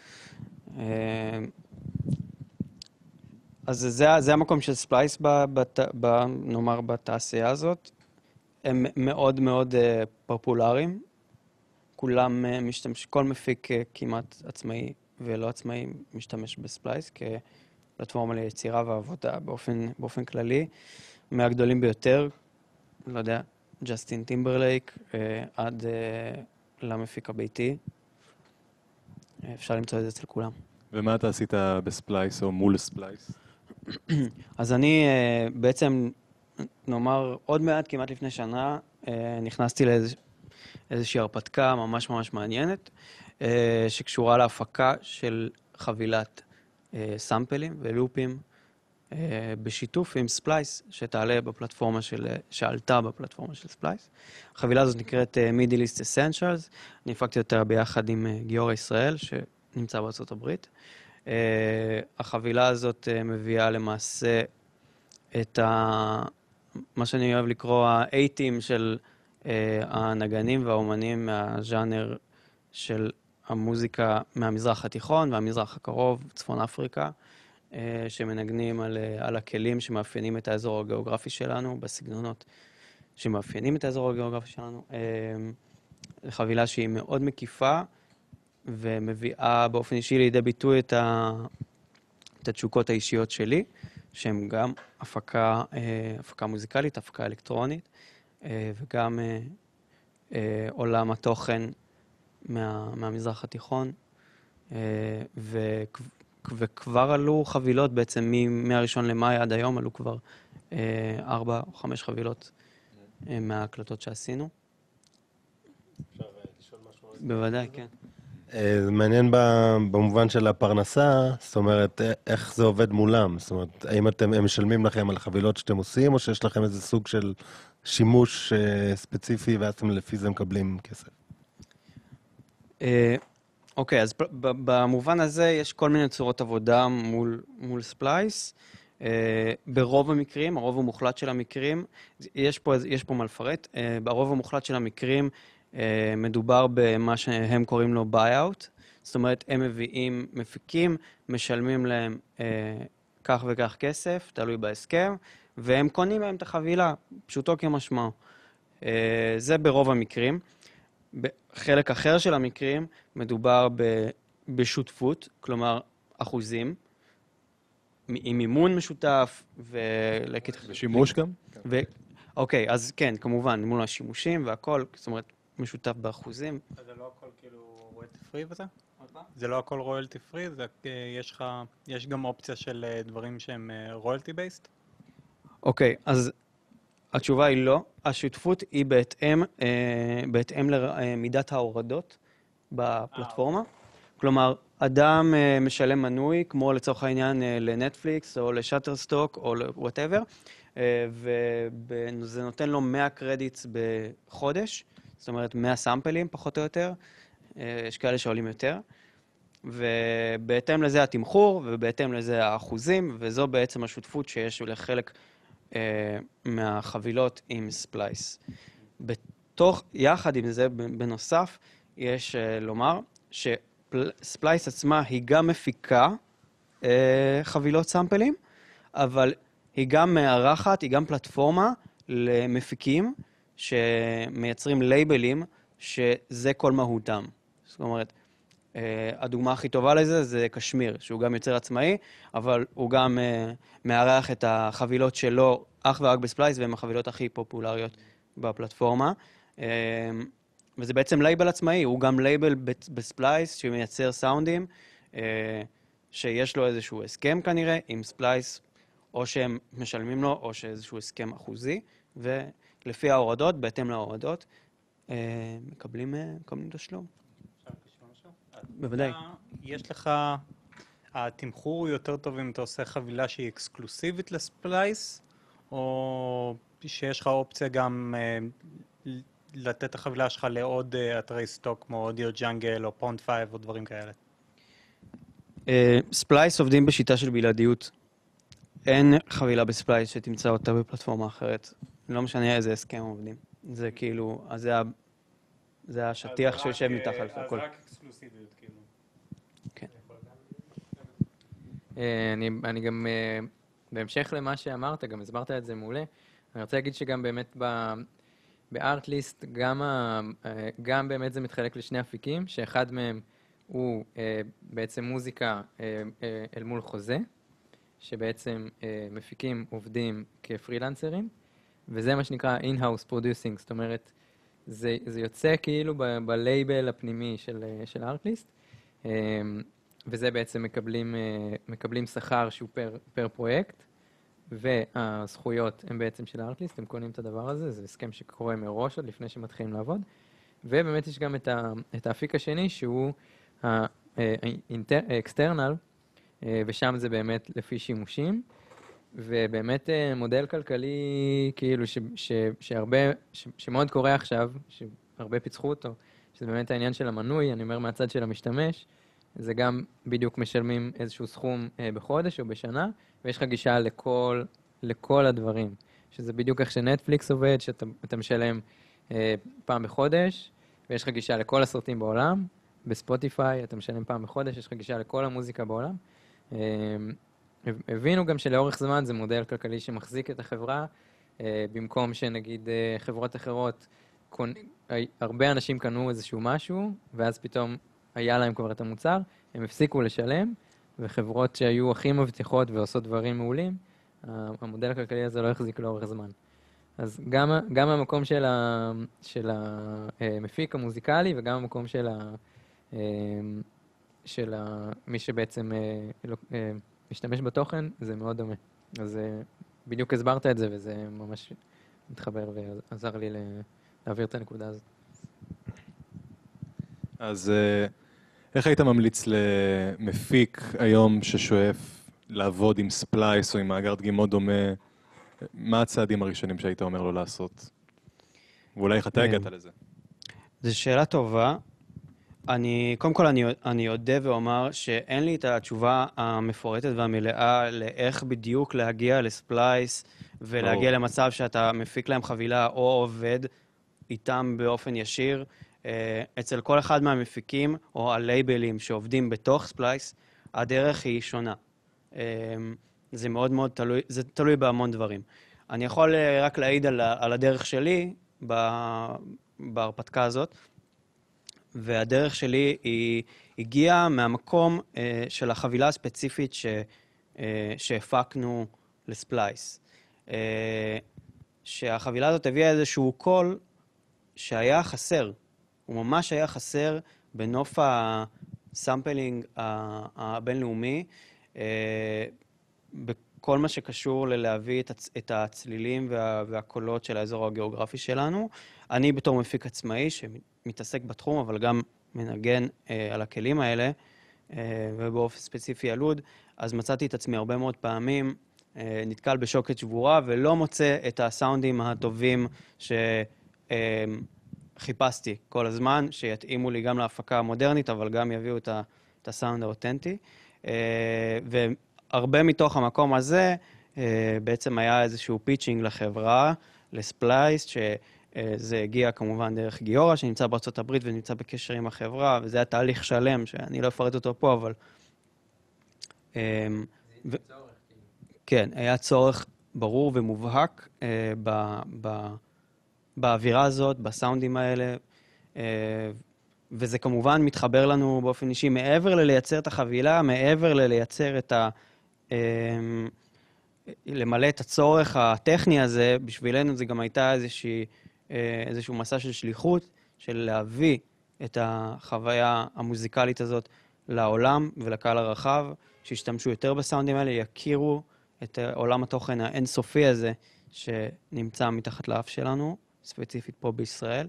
אז זה המקום של ספלייס, נאמר, בתעשייה הזאת. הם מאוד מאוד פופולריים. כולם כל מפיק כמעט עצמאי ולא עצמאי משתמש בספלייס כפלטפורמה ליצירה ועבודה באופן כללי. מהגדולים ביותר, לא יודע, ג'סטין טימברלייק, עד למפיק הביתי. אפשר למצוא את זה אצל כולם. ומה אתה עשית בספלייס או מול ספלייס? אז אני בעצם, נאמר, עוד מעט, כמעט לפני שנה, נכנסתי לאיזושהי הרפתקה ממש ממש מעניינת, שקשורה להפקה של חבילת סאמפלים ולופים, בשיתוף עם ספלייס, שעלתה בפלטפורמה של ספלייס. החבילה הזאת נקראת Middle East Essentials, אני הפקתי אותה ביחד עם גיורא ישראל, שנמצא בארצות הברית. החבילה הזאת מביאה למעשה את מה שאני אוהב לקרוא ה-80 של הנגנים והאומנים מהז'אנר של המוזיקה מהמזרח התיכון והמזרח הקרוב, צפון אפריקה, שמנגנים על הכלים שמאפיינים את האזור הגיאוגרפי שלנו, בסגנונות שמאפיינים את האזור הגיאוגרפי שלנו. חבילה שהיא מאוד מקיפה, ומביאה באופן אישי לידי ביטוי את התשוקות האישיות שלי, שהן גם הפקה מוזיקלית, הפקה אלקטרונית, וגם עולם התוכן מהמזרח התיכון, וכבר עלו חבילות בעצם מה-1 למאי עד היום, עלו כבר 4 או 5 חבילות מההקלטות שעשינו. אפשר לשאול משהו? בוודאי, כן. זה מעניין במובן של הפרנסה, זאת אומרת, איך זה עובד מולם? זאת אומרת, האם הם משלמים לכם על חבילות שאתם עושים, או שיש לכם איזה סוג של שימוש ספציפי, ואז אתם לפי זה מקבלים כסף? אוקיי, אז במובן הזה יש כל מיני צורות עבודה מול ספלייס. ברוב המקרים, הרוב המוחלט של המקרים, יש פה מה לפרט, ברוב המוחלט של המקרים מדובר במה שהם קוראים לו buyout, זאת אומרת, הם מביאים מפיקים, משלמים להם כך וכך כסף, תלוי בהסכם, והם קונים להם את החבילה, פשוטו כמשמעו. זה ברוב המקרים. בחלק אחר של המקרים מדובר בשותפות, כלומר אחוזים, עם מימון משותף ושימוש גם? אוקיי, אז כן, כמובן, מול השימושים והכל, זאת אומרת, משותף באחוזים. אז זה לא הכל כאילו רויאלטי פרי וזה? זה לא הכל רויאלטי פרי, יש גם אופציה של דברים שהם רויאלטי בייסט? אוקיי, אז התשובה היא לא. השותפות היא בהתאם למידת ההורדות בפלטפורמה. כלומר, אדם משלם מנוי, כמו לצורך העניין לנטפליקס או לשאטרסטוק או whatever, וזה נותן לו 100 קרדיטס בחודש, זאת אומרת 100 סאמפלים פחות או יותר, יש כאלה שעולים יותר, ובהתאם לזה התמחור ובהתאם לזה האחוזים, וזו בעצם השותפות שיש לחלק מהחבילות עם ספלייס. יחד עם זה, בנוסף, יש לומר שספלייס עצמה היא גם מפיקה חבילות סאמפלים, אבל היא גם מארחת, היא גם פלטפורמה למפיקים שמייצרים לייבלים שזה כל מהותם. זאת אומרת, הדוגמה הכי טובה לזה זה קשמיר, שהוא גם יוצר עצמאי, אבל הוא גם מארח את החבילות שלו אך ורק בספלייס, והן החבילות הכי פופולריות בפלטפורמה. וזה בעצם לייבל עצמאי, הוא גם לייבל בספלייס שמייצר סאונדים, שיש לו איזשהו הסכם כנראה עם ספלייס, או שהם משלמים לו, או שאיזשהו הסכם אחוזי, ולפי ההורדות, בהתאם להורדות, מקבלים תשלום. בוודאי. יש לך, התמחור הוא יותר טוב אם אתה עושה חבילה שהיא אקסקלוסיבית לספלייס, או שיש לך אופציה גם לתת את החבילה שלך לעוד אתרי סטוק, כמו Dear Jungle או Pond 5 או דברים כאלה? ספלייס עובדים בשיטה של בלעדיות. אין חבילה בספלייס שתמצא אותה בפלטפורמה אחרת. לא משנה איזה הסכם עובדים. זה כאילו, אז זה השטיח שיושב מתחת לכל. אז רק אקסקלוסיביות, כאילו. כן. אני גם, בהמשך למה שאמרת, גם הסברת את זה מעולה, אני רוצה להגיד שגם באמת בארטליסט, גם באמת זה מתחלק לשני אפיקים, שאחד מהם הוא בעצם מוזיקה אל מול חוזה, שבעצם מפיקים עובדים כפרילנסרים, וזה מה שנקרא in-house producing, זאת אומרת, זה יוצא כאילו בלייבל הפנימי של הארטליסט, וזה בעצם מקבלים שכר שהוא פר פרויקט, והזכויות הן בעצם של הארטליסט, הם קונים את הדבר הזה, זה הסכם שקורה מראש עוד לפני שמתחילים לעבוד, ובאמת יש גם את האפיק השני שהוא האקסטרנל, ושם זה באמת לפי שימושים, ובאמת מודל כלכלי כאילו שמאוד קורה עכשיו, שהרבה פיצחו אותו, שזה באמת העניין של המנוי, אני אומר מהצד של המשתמש, זה גם בדיוק משלמים איזשהו סכום בחודש או בשנה, ויש לך גישה לכל הדברים, שזה בדיוק איך שנטפליקס עובד, שאתה משלם פעם בחודש, ויש לך גישה לכל הסרטים בעולם, בספוטיפיי אתה משלם פעם בחודש, יש לך גישה לכל המוזיקה בעולם. הבינו גם שלאורך זמן זה מודל כלכלי שמחזיק את החברה, במקום שנגיד חברות אחרות, הרבה אנשים קנו איזשהו משהו, ואז פתאום היה להם כבר את המוצר, הם הפסיקו לשלם, וחברות שהיו הכי מבטיחות ועושות דברים מעולים, המודל הכלכלי הזה לא החזיק לאורך זמן. אז גם המקום של המפיק המוזיקלי, וגם המקום של מי שבעצם משתמש בתוכן, זה מאוד דומה. אז בדיוק הסברת את זה, וזה ממש מתחבר ועזר לי להעביר את הנקודה הזאת. אז איך היית ממליץ למפיק היום ששואף לעבוד עם ספלייס או עם מאגר דגימות דומה? מה הצעדים הראשונים שהיית אומר לו לעשות? ואולי איך אתה הגעת לזה? זו שאלה טובה. קודם כל אני יודע ואומר שאין לי את התשובה המפורטת והמלאה לאיך בדיוק להגיע לספלייס ולהגיע למצב שאתה מפיק להם חבילה או עובד איתם באופן ישיר. אצל כל אחד מהמפיקים או הלייבלים שעובדים בתוך ספלייס, הדרך היא שונה. זה מאוד מאוד תלוי, זה תלוי בהמון דברים. אני יכול רק להעיד על הדרך שלי בהרפתקה הזאת, והדרך שלי היא הגיעה מהמקום של החבילה הספציפית שהפקנו לספלייס. שהחבילה הזאת הביאה איזשהו קול שהיה חסר. הוא ממש היה חסר בנוף הסאמפלינג הבינלאומי, בכל מה שקשור ללהביא את הצלילים והקולות של האזור הגיאוגרפי שלנו. אני בתור מפיק עצמאי שמתעסק בתחום, אבל גם מנגן על הכלים האלה, ובאופן ספציפי על אוד, אז מצאתי את עצמי הרבה מאוד פעמים נתקל בשוקת שבורה, ולא מוצא את הסאונדים הטובים שחיפשתי כל הזמן, שיתאימו לי גם להפקה המודרנית, אבל גם יביאו את הסאונד האותנטי. והרבה מתוך המקום הזה, בעצם היה איזשהו פיצ'ינג לחברה, לספלייס, שזה הגיע כמובן דרך גיורא, שנמצא בארצות הברית ונמצא בקשר עם החברה, וזה היה תהליך שלם, שאני לא אפרט אותו פה, אבל... כן, היה צורך ברור ומובהק באווירה הזאת, בסאונדים האלה, וזה כמובן מתחבר לנו באופן אישי, מעבר ללייצר את החבילה, מעבר ללייצר את למלא את הצורך הטכני הזה, בשבילנו זה גם הייתה איזשהו מסע של שליחות, של להביא את החוויה המוזיקלית הזאת לעולם ולקהל הרחב, שישתמשו יותר בסאונדים האלה, יכירו את עולם התוכן האינסופי הזה שנמצא מתחת לאף שלנו, ספציפית פה בישראל,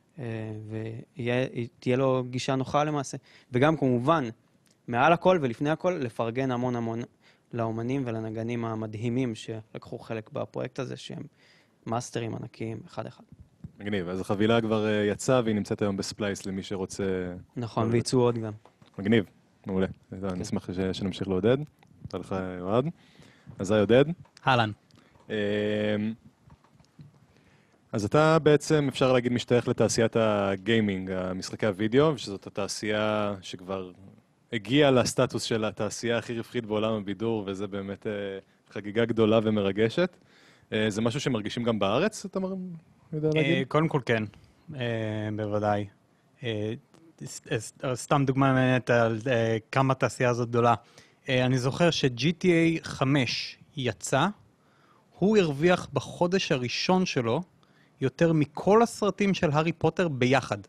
ותהיה לו גישה נוחה למעשה. וגם כמובן, מעל הכל ולפני הכל, לפרגן המון המון לאומנים ולנגנים המדהימים שלקחו חלק בפרויקט הזה, שהם מאסטרים ענקיים, אחד-אחד. מגניב, אז החבילה כבר יצאה והיא נמצאת היום בספלייס למי שרוצה... נכון, וייצאו עוד גם. מגניב, מעולה. אני אשמח שנמשיך לעודד. תודה לך, יועד. אז היי עודד. אהלן. אז אתה בעצם, אפשר להגיד, משתייך לתעשיית הגיימינג, המשחקי הוידאו, ושזאת התעשייה שכבר הגיעה לסטטוס של התעשייה הכי רווחית בעולם הבידור, וזה באמת חגיגה גדולה ומרגשת. זה משהו שמרגישים גם בארץ, אתה יודע להגיד? קודם כל כן, בוודאי. סתם דוגמה מעניינת על כמה התעשייה הזאת גדולה. אני זוכר ש-GTA 5 יצא, הוא הרוויח בחודש הראשון שלו יותר מכל הסרטים של הארי פוטר ביחד.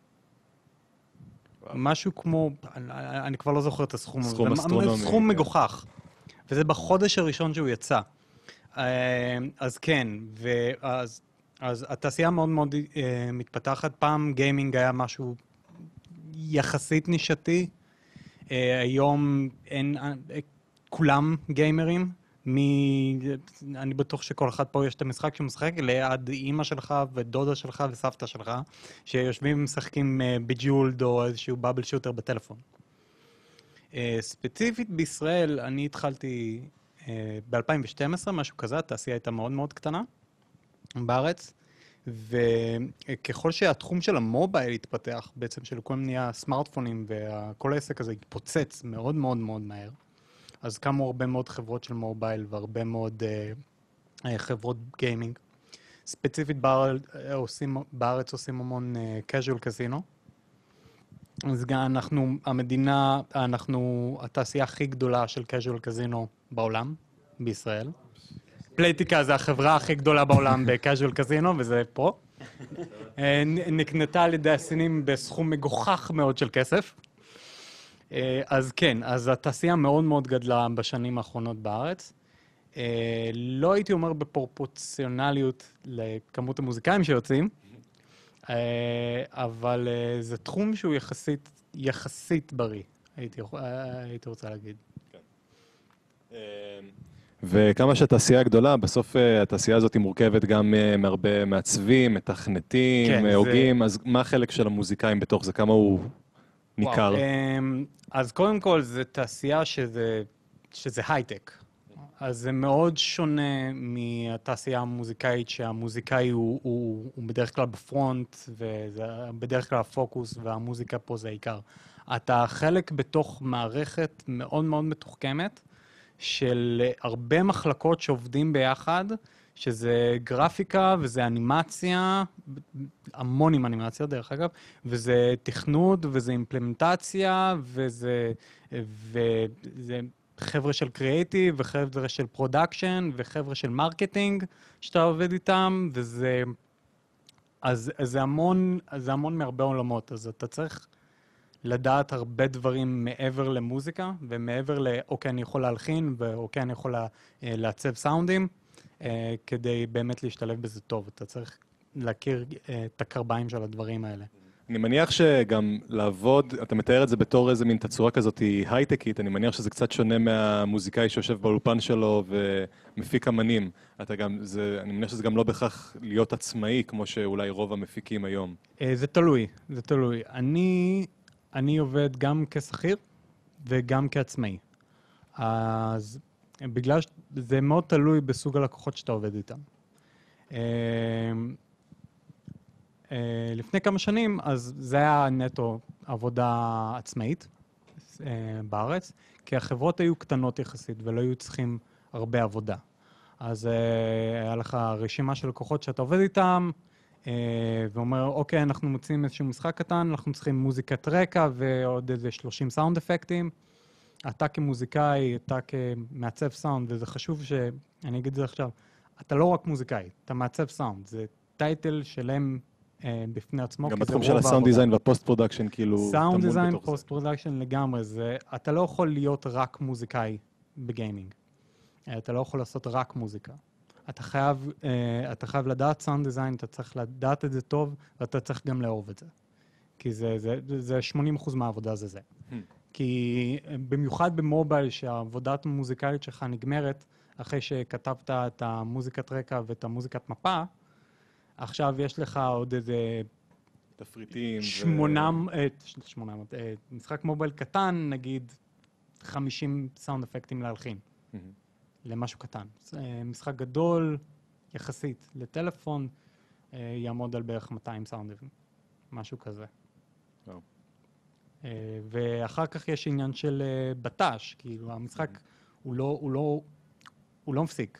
משהו כמו, אני כבר לא זוכר את הסכום. סכום אסטרונומי. סכום מגוחך. וזה בחודש הראשון שהוא יצא. אז כן, אז התעשייה מאוד מאוד מתפתחת. פעם גיימינג היה משהו יחסית נישתי. היום כולם גיימרים. אני בטוח שכל אחד פה יש את המשחק שמשחק, ליד אמא שלך ודודה שלך וסבתא שלך, שיושבים ומשחקים בג'ולד או איזשהו בבל שוטר בטלפון. ספציפית בישראל, אני התחלתי ב-2012, משהו כזה, התעשייה הייתה מאוד מאוד קטנה בארץ, וככל שהתחום של המובייל התפתח, בעצם של כל מיני הסמארטפונים וכל העסק הזה התפוצץ מאוד מאוד מאוד מהר, אז קמו הרבה מאוד חברות של מובייל והרבה מאוד חברות גיימינג. ספציפית בארץ עושים המון casual casino. אז גם אנחנו התעשייה הכי גדולה של casual casino בעולם, בישראל. פלייטיקה זה החברה הכי גדולה בעולם ב-casual casino, וזה פה. נקנתה על ידי הסינים בסכום מגוחך מאוד של כסף. אז כן, אז התעשייה מאוד מאוד גדלה בשנים האחרונות בארץ. לא הייתי אומר בפרופורציונליות לכמות המוזיקאים שיוצאים, אבל זה תחום שהוא יחסית בריא, הייתי רוצה להגיד. וכמה שהתעשייה גדולה, בסוף התעשייה הזאת היא מורכבת גם מהרבה מעצבים, מתכנתים, הוגים, אז מה החלק של המוזיקאים בתוך זה? כמה הוא ניכר? אז קודם כל, זה תעשייה שזה הייטק. אז זה מאוד שונה מהתעשייה המוזיקאית, שהמוזיקאי הוא בדרך כלל בפרונט, וזה בדרך כלל הפוקוס, והמוזיקה פה זה העיקר. אתה חלק בתוך מערכת מאוד מאוד מתוחכמת, של הרבה מחלקות שעובדים ביחד, שזה גרפיקה וזה אנימציה, המון עם אנימציה דרך אגב, וזה תכנות וזה אימפלמנטציה, וזה חבר'ה של קריאיטיב וחבר'ה של פרודקשן וחבר'ה של מרקטינג שאתה עובד איתם, אז זה המון מהרבה עולמות, אז אתה צריך לדעת הרבה דברים מעבר למוזיקה, ומעבר לאוקיי, אני יכול להלחין, ואוקיי, אני יכול לעצב סאונדים, כדי באמת להשתלב בזה טוב. אתה צריך להכיר את הקרביים של הדברים האלה. אני מניח שגם לעבוד, אתה מתאר את זה בתור איזה מין תצורה כזאת הייטקית, אני מניח שזה קצת שונה מהמוזיקאי שיושב באולפן שלו ומפיק אמנים. אני מניח שזה גם לא בכך להיות עצמאי, כמו שאולי רוב המפיקים היום. זה תלוי, זה תלוי. אני עובד גם כשכיר וגם כעצמאי. אז בגלל שזה מאוד תלוי בסוג הלקוחות שאתה עובד איתם. לפני כמה שנים, אז זה היה נטו עבודה עצמאית בארץ, כי החברות היו קטנות יחסית ולא היו צריכים הרבה עבודה. אז היה לך רשימה של לקוחות שאתה עובד איתם, ואומר, אוקיי, אנחנו מוצאים איזשהו משחק קטן, אנחנו צריכים מוזיקת רקע ועוד איזה 30 סאונד אפקטים. אתה כמוזיקאי, אתה כמעצב סאונד, וזה חשוב שאני אגיד את זה עכשיו, אתה לא רק מוזיקאי, אתה מעצב סאונד, זה טייטל שלם בפני עצמו. גם בתחום של הסאונד דיזיין והפוסט פרודקשן, כאילו... סאונד דיזיין, פוסט פרודקשן לגמרי, אתה לא יכול להיות רק מוזיקאי בגיימינג. אתה לא יכול לעשות רק מוזיקה. אתה חייב לדעת סאונד דיזיין, אתה צריך לדעת את זה טוב, ואתה צריך גם לאהוב את זה. כי זה 80% מהעבודה זה. כי במיוחד במובייל, שהעבודת המוזיקלית שלך נגמרת, אחרי שכתבת את המוזיקת רקע ואת המוזיקת מפה, עכשיו יש לך עוד איזה... תפריטים. 800, משחק מובייל קטן, נגיד 50 סאונד אפקטים להלחין. למשהו קטן. משחק גדול, יחסית, לטלפון, יעמוד על בערך 200 סאונדים. משהו כזה. ואחר כך יש עניין של בט"ש, כאילו המשחק הוא לא מפסיק.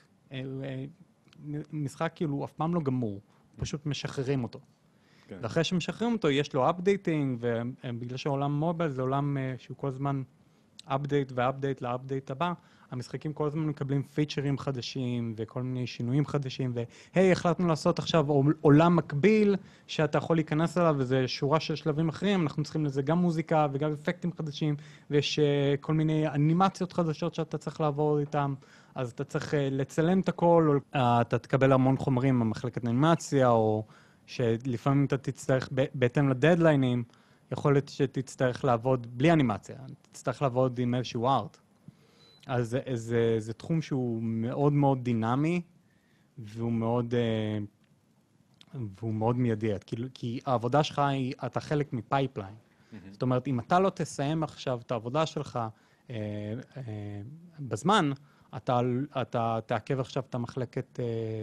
משחק כאילו אף פעם לא גמור, פשוט משחררים אותו. ואחרי שמשחררים אותו יש לו אפדייטינג, ובגלל שהעולם מובייל זה עולם שהוא כל הזמן אפדייט ואפדייט לאפדייט הבא, המשחקים כל הזמן מקבלים פיצ'רים חדשים וכל מיני שינויים חדשים, והי, החלטנו לעשות עכשיו עולם מקביל שאתה יכול להיכנס אליו, וזה שורה של שלבים אחרים, אנחנו צריכים לזה גם מוזיקה וגם אפקטים חדשים, ויש כל מיני אנימציות חדשות שאתה צריך לעבור איתם, אז אתה צריך לצלם את הכל, או אתה תקבל המון חומרים במחלקת אנימציה, או שלפעמים אתה תצטרך, בהתאם לדדליינים, יכול להיות שתצטרך לעבוד בלי אנימציה, תצטרך לעבוד עם איזשהו ארט. אז זה תחום שהוא מאוד מאוד דינמי, והוא מאוד מיידי, כי העבודה שלך היא, אתה חלק מפייפליין. זאת אומרת, אם אתה לא תסיים עכשיו את העבודה שלך בזמן, אתה תעכב עכשיו את המחלקת,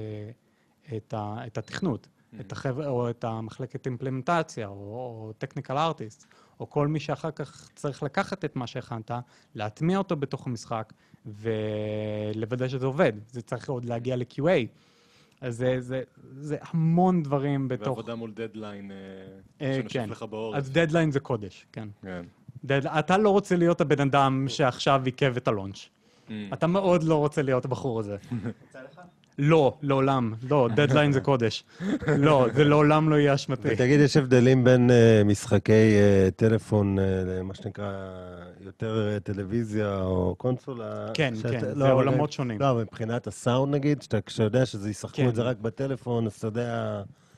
את התכנות, או את המחלקת אימפלמנטציה, או טכניקל ארטיסט, או כל מי שאחר כך צריך לקחת את מה שהכנת, להטמיע אותו בתוך המשחק, ולוודא שזה עובד. זה צריך עוד להגיע ל-QA. אז זה המון דברים בתוך... ועבודה מול דדליין שנושף לך בעורף. אז דדליין זה קודש, כן. אתה לא רוצה להיות הבן אדם שעכשיו עיכב את הלונץ'. אתה מאוד לא רוצה להיות הבחור הזה. יצא לך? לא, לעולם. לא, דדליין זה קודש. לא, זה לעולם לא יהיה אשמתי. ותגיד, יש הבדלים בין משחקי טלפון, מה שנקרא, יותר טלוויזיה או קונסולה? כן, כן, זה עולמות שונים. לא, מבחינת הסאונד נגיד, כשאתה יודע שזה ישחקו את זה רק בטלפון, אז אתה יודע...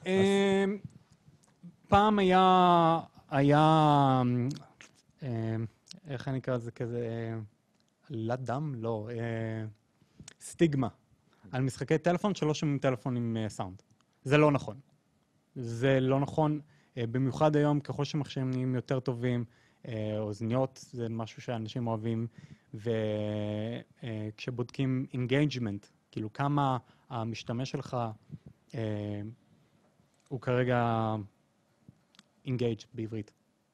פעם היה, איך אני אקרא לזה כזה, לדם? לא, סטיגמה. על משחקי טלפון שלא שומעים טלפון עם סאונד. זה לא נכון. זה לא נכון, במיוחד היום, ככל שמכשירים נהיים יותר טובים, אוזניות זה משהו שאנשים אוהבים, וכשבודקים engagement, כאילו כמה המשתמש שלך הוא כרגע engaged בעברית.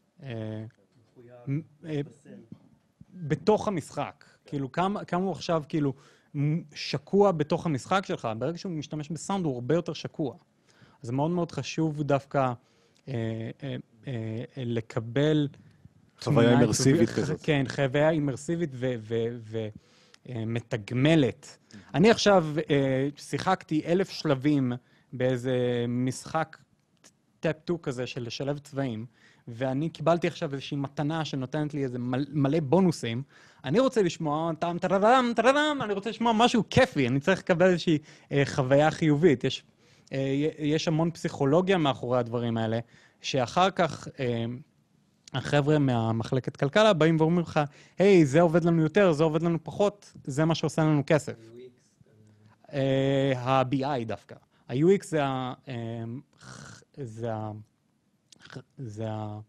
בתוך המשחק. כאילו כמה הוא עכשיו כאילו שקוע בתוך המשחק שלך. ברגע שהוא משתמש בסאונד הוא הרבה יותר שקוע. אז זה מאוד מאוד חשוב דווקא לקבל... חוויה אימרסיבית כזאת. כן, חוויה אימרסיבית ומתגמלת. אני עכשיו שיחקתי 1000 שלבים באיזה משחק טאפ-2 כזה של לשלב צבעים, ואני קיבלתי עכשיו איזושהי מתנה שנותנת לי איזה מלא בונוסים. אני רוצה לשמוע, אני רוצה לשמוע משהו כיפי, אני צריך לקבל איזושהי חוויה חיובית. יש המון פסיכולוגיה מאחורי הדברים האלה, שאחר כך החבר'ה מהמחלקת כלכלה באים ואומרים לך, היי, זה עובד לנו יותר, זה עובד לנו פחות, זה מה שעושה לנו כסף. ה-BI דווקא. ה-UX זה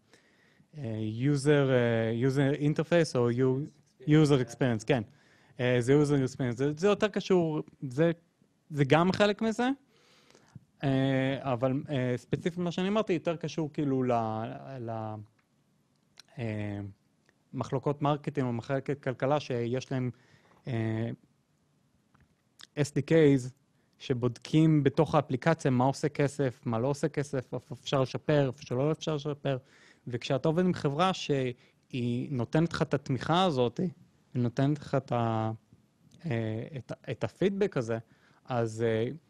ה-user interface או user experience, כן. זה user experience. זה יותר קשור, זה גם חלק מזה, אבל ספציפית מה שאני אמרתי, יותר קשור כאילו למחלקות מרקטינג או מחלקת כלכלה שיש להם SDKs שבודקים בתוך האפליקציה מה עושה כסף, מה לא עושה כסף, איפה אפשר לשפר, איפה שלא אפשר לשפר. וכשאתה עובד עם חברה שהיא נותנת לך את התמיכה הזאת, היא נותנת לך את הפידבק הזה, אז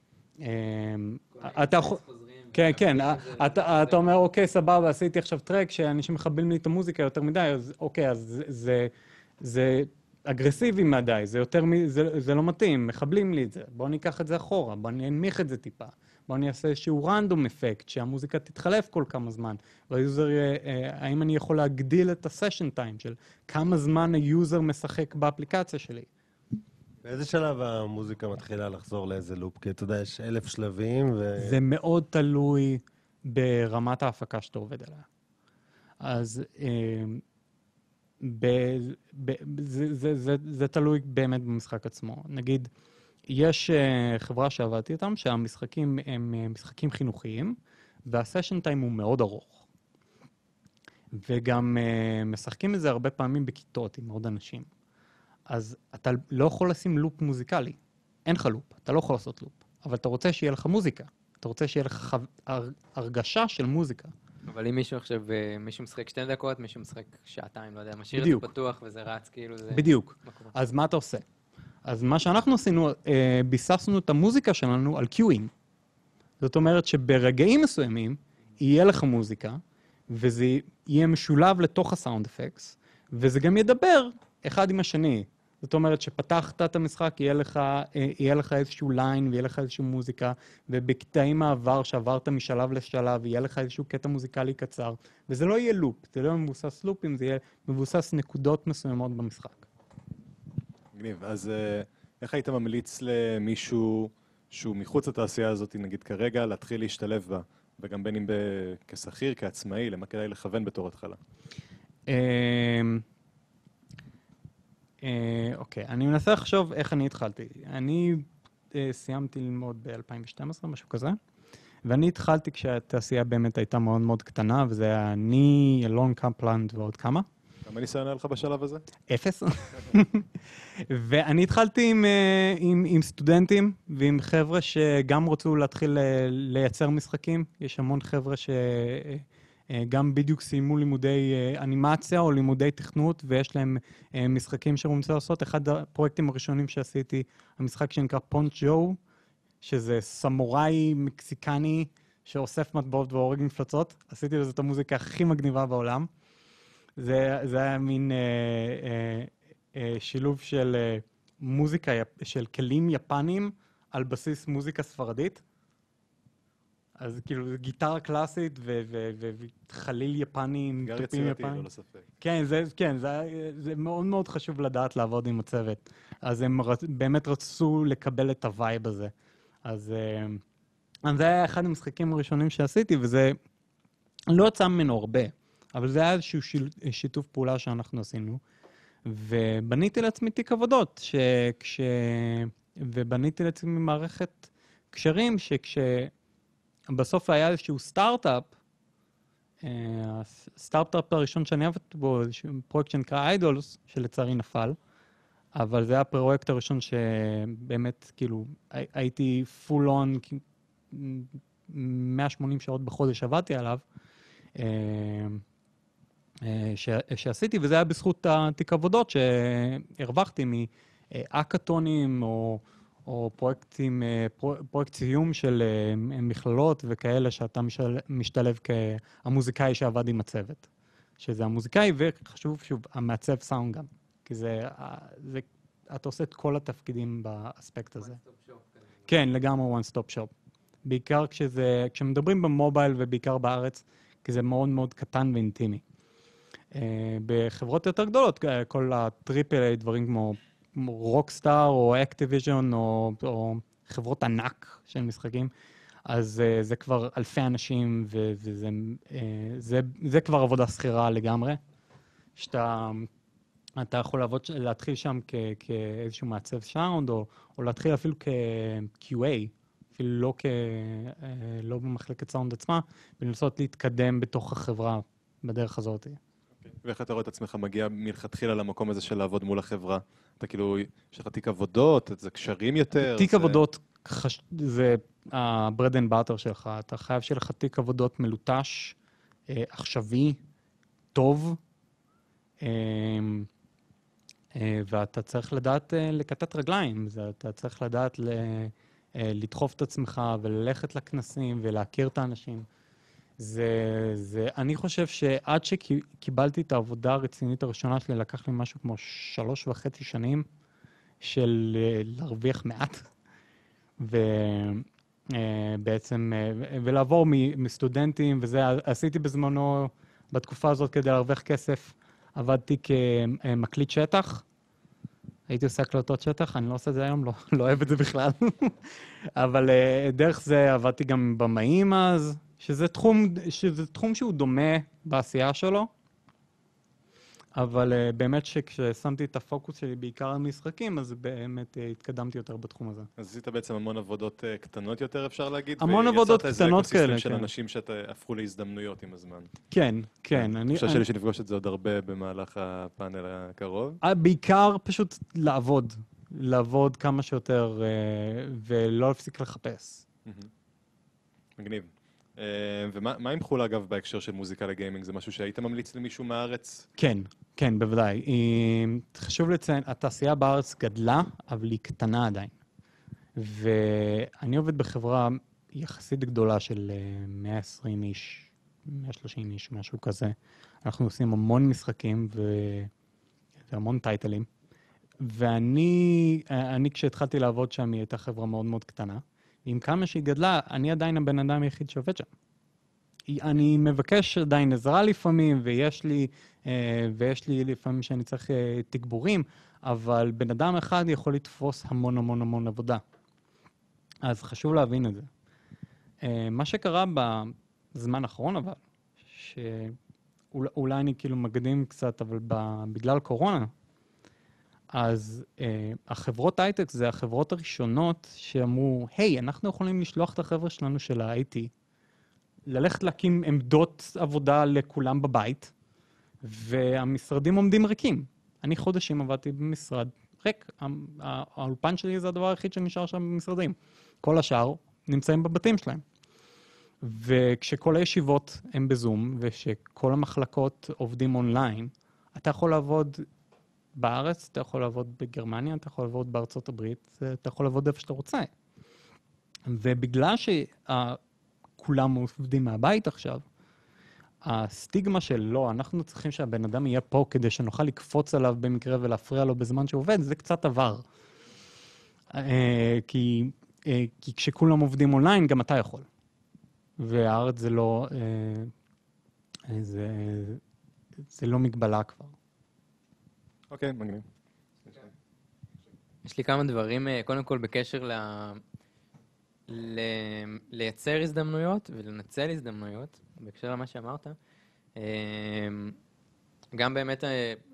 אתה יכול... כן, כן, אתה אומר, אוקיי, סבבה, עשיתי עכשיו טרק שאנשים מחבלים לי את המוזיקה יותר מדי, אז אוקיי, אז זה אגרסיבי מדי, זה לא מתאים, מחבלים לי את זה. בואו ניקח את זה אחורה, בואו ננמיך את זה טיפה. בואו נעשה איזשהו רנדום אפקט, שהמוזיקה תתחלף כל כמה זמן. והיוזר, האם אני יכול להגדיל את הסשן טיים של כמה זמן היוזר משחק באפליקציה שלי? באיזה שלב המוזיקה מתחילה לחזור לאיזה לופ? כי אתה יודע, יש 1000 שלבים זה מאוד תלוי ברמת ההפקה שאתה עובד עליה. אז זה תלוי באמת במשחק עצמו. נגיד, יש חברה שעבדתי איתם, שהמשחקים הם משחקים חינוכיים, והסשן טיים הוא מאוד ארוך. וגם משחקים את זה הרבה פעמים בכיתות עם עוד אנשים. אז אתה לא יכול לשים לופ מוזיקלי. אין לך לופ, אתה לא יכול לעשות לופ. אבל אתה רוצה שיהיה לך מוזיקה. אתה רוצה שיהיה לך הרגשה של מוזיקה. אבל אם מישהו עכשיו, מישהו משחק 2 דקות, מישהו משחק שעתיים, לא יודע, משאיר את זה פתוח וזה רץ, כאילו זה... בדיוק. אז מה אתה עושה? אז מה שאנחנו עשינו, ביססנו את המוזיקה שלנו על קיואינג. זאת אומרת שברגעים מסוימים יהיה לך מוזיקה, וזה יהיה משולב לתוך הסאונד אפקטס, וזה גם ידבר אחד עם השני. זאת אומרת שפתחת את המשחק, יהיה לך איזשהו ליין, ויהיה לך איזשהו מוזיקה, ובקטעים מעבר שעברת משלב לשלב, יהיה לך איזשהו קטע מוזיקלי קצר, וזה לא יהיה לופ, זה לא יהיה מבוסס לופים, זה יהיה מבוסס נקודות מסוימות במשחק. מגניב, אז איך היית ממליץ למישהו שהוא מחוץ לתעשייה הזאת, נגיד כרגע, להתחיל להשתלב בה, וגם בין אם כשכיר, כעצמאי, למה כדאי לכוון בתור התחלה? אוקיי, אני מנסה לחשוב איך אני התחלתי. אני סיימתי ללמוד ב-2012, משהו כזה, ואני התחלתי כשהתעשייה באמת הייתה מאוד מאוד קטנה, וזה היה אני, אלון קפלנד ועוד כמה. כמה ניסיון היה לך בשלב הזה? 0. ואני התחלתי עם סטודנטים ועם חבר'ה שגם רצו להתחיל לייצר משחקים. יש המון חבר'ה שגם בדיוק סיימו לימודי אנימציה או לימודי תכנות, ויש להם משחקים שרוצים לעשות. אחד הפרויקטים הראשונים שעשיתי, המשחק שנקרא פונץ' ג'ו, שזה סמוראי מקסיקני שאוסף מטבעות והורג מפלצות. עשיתי לזה את המוזיקה הכי מגניבה בעולם. זה היה מין שילוב של מוזיקה, של כלים יפנים על בסיס מוזיקה ספרדית. אז כאילו זה גיטרה קלאסית וחליל יפני עם תופים יפנים. כן, זה מאוד מאוד חשוב לדעת לעבוד עם הצוות. אז הם באמת רצו לקבל את הווייב הזה. אז זה היה אחד המשחקים הראשונים שעשיתי, וזה לא יצא ממנו הרבה. אבל זה היה איזשהו שיתוף פעולה שאנחנו עשינו, ובניתי לעצמי תיק עבודות, ובניתי לעצמי מערכת קשרים, שכשבסוף היה איזשהו סטארט-אפ, הסטארט-אפ הראשון שאני עבדתי בו, איזשהו פרויקט שנקרא איידולס, שלצערי נפל, אבל זה היה הפרויקט הראשון שבאמת, כאילו, הייתי full on, 180 שעות בחודש עבדתי עליו, שעשיתי, וזה היה בזכות התיק עבודות שהרווחתי מאקאטונים או פרויקט סיום של מכללות וכאלה שאתה משתלב כהמוזיקאי שעבד עם הצוות. שזה המוזיקאי וחשוב שוב, המעצב סאונד גם. כי אתה עושה את כל התפקידים באספקט הזה. כן, לגמרי one stop shop. בעיקר כשמדברים במובייל ובעיקר בארץ, כי זה מאוד מאוד קטן ואינטימי. בחברות יותר גדולות, כל הטריפל איי, דברים כמו רוקסטאר או אקטיביז'ן או חברות ענק של משחקים, אז זה כבר אלפי אנשים, וזה כבר עבודה שכירה לגמרי, שאתה יכול להתחיל שם כאיזשהו מעצב סאונד, או להתחיל אפילו כ-QA, אפילו לא במחלקת סאונד עצמה, ולנסות להתקדם בתוך החברה בדרך הזאת. ואיך אתה רואה את עצמך מגיע מלכתחילה למקום הזה של לעבוד מול החברה? אתה כאילו, יש לך תיק עבודות, זה קשרים יותר? תיק עבודות זה ה-bread and butter שלך. אתה חייב שיהיה לך תיק עבודות מלוטש, עכשווי, טוב, ואתה צריך לדעת לקטט רגליים. אתה צריך לדעת לדחוף את עצמך וללכת לכנסים ולהכיר את האנשים. אני חושב שעד שקיבלתי את העבודה הרצינית הראשונה שלי, לקח לי משהו כמו 3.5 שנים של להרוויח מעט, ובעצם, ולעבור מסטודנטים, וזה עשיתי בזמנו, בתקופה הזאת כדי להרוויח כסף, עבדתי כמקליט שטח, הייתי עושה הקלטות שטח, אני לא עושה את זה היום, לא אוהב את זה בכלל, אבל דרך זה עבדתי גם במאים אז, שזה תחום שהוא דומה בעשייה שלו, אבל באמת שכששמתי את הפוקוס שלי בעיקר על משחקים, אז באמת התקדמתי יותר בתחום הזה. אז עשית בעצם המון עבודות קטנות יותר, אפשר להגיד? המון עבודות קטנות כאלה, ויצרת איזה אקוסיסטם של אנשים שהפכו להזדמנויות עם הזמן. כן, כן. אני חושב שלי שנפגוש את זה עוד הרבה במהלך הפאנל הקרוב. בעיקר פשוט לעבוד כמה שיותר, ולא להפסיק לחפש. מגניב. ומה עם חול, אגב, בהקשר של מוזיקה לגיימינג? זה משהו שהיית ממליץ למישהו מהארץ? כן, כן, בוודאי. חשוב לציין, התעשייה בארץ גדלה, אבל היא קטנה עדיין. ואני עובד בחברה יחסית גדולה של 120 איש, 130 איש, משהו כזה. אנחנו עושים המון משחקים והמון טייטלים. ואני כשהתחלתי לעבוד שם, היא הייתה חברה מאוד מאוד קטנה. עם כמה שהיא גדלה, אני עדיין הבן אדם היחיד שעובד שם. אני מבקש עדיין עזרה לפעמים, ויש לי לפעמים שאני צריך תגבורים, אבל בן אדם אחד יכול לתפוס המון המון המון עבודה. אז חשוב להבין את זה. מה שקרה בזמן האחרון, אבל, שאולי אני כאילו מקדים קצת, אבל בגלל קורונה, אז החברות הייטק זה החברות הראשונות שאמרו, היי, אנחנו יכולים לשלוח את החבר'ה שלנו של ה-IT, ללכת להקים עמדות עבודה לכולם בבית, והמשרדים עומדים ריקים. אני חודשים עבדתי במשרד ריק. האולפן שלי זה הדבר היחיד שנשאר שם במשרדים. כל השאר נמצאים בבתים שלהם. וכשכל הישיבות הם בזום, ושכל המחלקות עובדים אונליין, אתה יכול לעבוד בארץ, אתה יכול לעבוד בגרמניה, אתה יכול לעבוד בארצות הברית, אתה יכול לעבוד איפה שאתה רוצה. ובגלל שכולם עובדים מהבית עכשיו, הסטיגמה של לא, אנחנו צריכים שהבן אדם יהיה פה כדי שנוכל לקפוץ עליו במקרה ולהפריע לו בזמן שהוא עובד, זה קצת עבר. כי כשכולם עובדים אונליין, גם אתה יכול. והארץ זה לא, זה לא מגבלה כבר. אוקיי, מגניב. יש לי כמה דברים, קודם כל בקשר לייצר הזדמנויות ולנצל הזדמנויות, בהקשר למה שאמרת. גם באמת,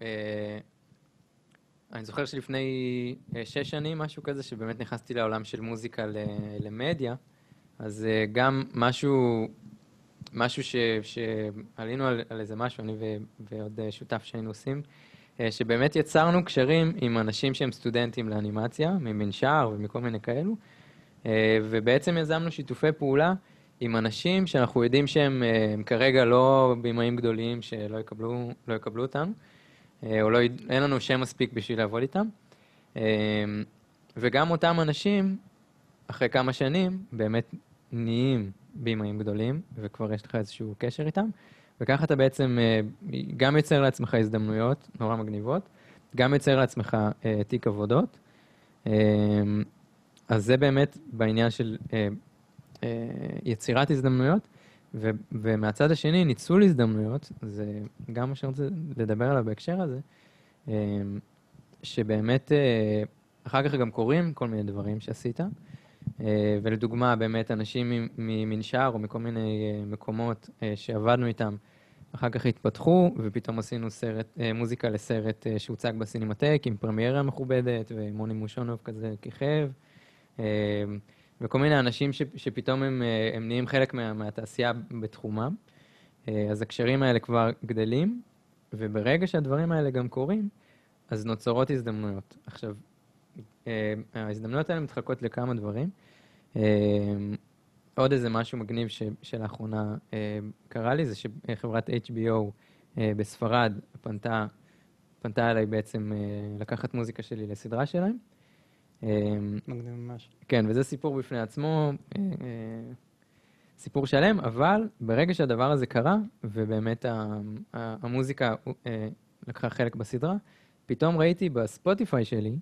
אני זוכר שלפני 6 שנים, משהו כזה, שבאמת נכנסתי לעולם של מוזיקה למדיה, אז גם משהו שעלינו על איזה משהו, אני ועוד שותף שהיינו עושים, שבאמת יצרנו קשרים עם אנשים שהם סטודנטים לאנימציה, ממנשר ומכל מיני כאלו, ובעצם יזמנו שיתופי פעולה עם אנשים שאנחנו יודעים שהם כרגע לא בימאים גדולים שלא יקבלו אותנו, או אין לנו שם מספיק בשביל לעבוד איתם. וגם אותם אנשים, אחרי כמה שנים, באמת נהיים בימאים גדולים, וכבר יש לך איזשהו קשר איתם, וככה אתה בעצם גם יוצר לעצמך הזדמנויות נורא מגניבות, גם יוצר לעצמך תיק עבודות. אז זה באמת בעניין של יצירת הזדמנויות, ומהצד השני, ניצול הזדמנויות, זה גם מה שאני רוצה לדבר עליו בהקשר הזה, שבאמת אחר כך גם קורים כל מיני דברים שעשית, ולדוגמה, באמת אנשים ממנשר או מכל מיני מקומות שעבדנו איתם, אחר כך התפתחו, ופתאום עשינו מוזיקה לסרט שהוצג בסינמטק, עם פרמיירה מכובדת, ומוני מושונוב כזה כיכב, וכל מיני אנשים שפתאום הם נהיים חלק מהתעשייה בתחומם. אז הקשרים האלה כבר גדלים, וברגע שהדברים האלה גם קורים, אז נוצרות הזדמנויות. עכשיו, ההזדמנויות האלה מתחלקות לכמה דברים. עוד איזה משהו מגניב שלאחרונה קרה לי, זה שחברת HBO בספרד פנתה אליי בעצם לקחת מוזיקה שלי לסדרה שלהם. מגניב ממש. כן, וזה סיפור בפני עצמו, סיפור שלם, אבל ברגע שהדבר הזה קרה, ובאמת המוזיקה לקחה חלק בסדרה, פתאום ראיתי בספוטיפיי שלי,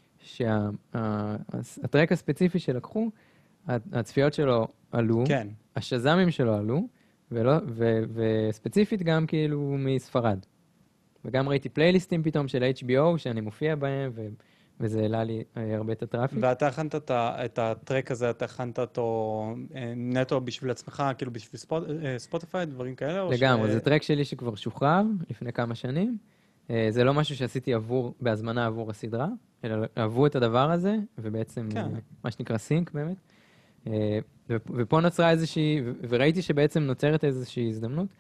שהטרק הספציפי שלקחו, הצפיות שלו עלו, כן. השזמים שלו עלו, וספציפית גם כאילו מספרד. וגם ראיתי פלייליסטים פתאום של HBO, שאני מופיע בהם, וזה העלה לי הרבה את הטראפיק. ואתה הכנת את הטרק הזה, אתה הכנת אותו נטו בשביל עצמך, כאילו בשביל ספוטיפיי, דברים כאלה? לגמרי, זה טרק שלי שכבר שוחרר לפני כמה שנים. זה לא משהו שעשיתי בהזמנה עבור הסדרה, אלא אהבו את הדבר הזה, ובעצם מה שנקרא סינק באמת. ופה נוצרה איזושהי, וראיתי שבעצם נוצרת איזושהי הזדמנות,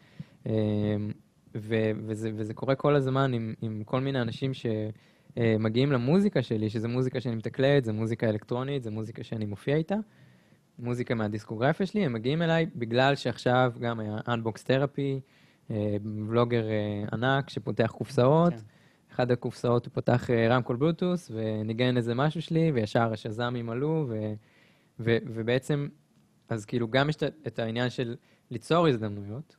וזה קורה כל הזמן עם כל מיני אנשים שמגיעים למוזיקה שלי, שזו מוזיקה שאני מתקלט, זו מוזיקה אלקטרונית, זו מוזיקה שאני מופיע איתה, מוזיקה מהדיסקוגרפיה שלי, הם מגיעים אליי בגלל שעכשיו גם היה Unbox Therapy, ולוגר ענק שפותח קופסאות, אחד הקופסאות הוא פותח רמקול בלוטוס, וניגן איזה משהו שלי, וישר השזמים עלו, ובעצם, אז כאילו גם יש את העניין של ליצור הזדמנויות,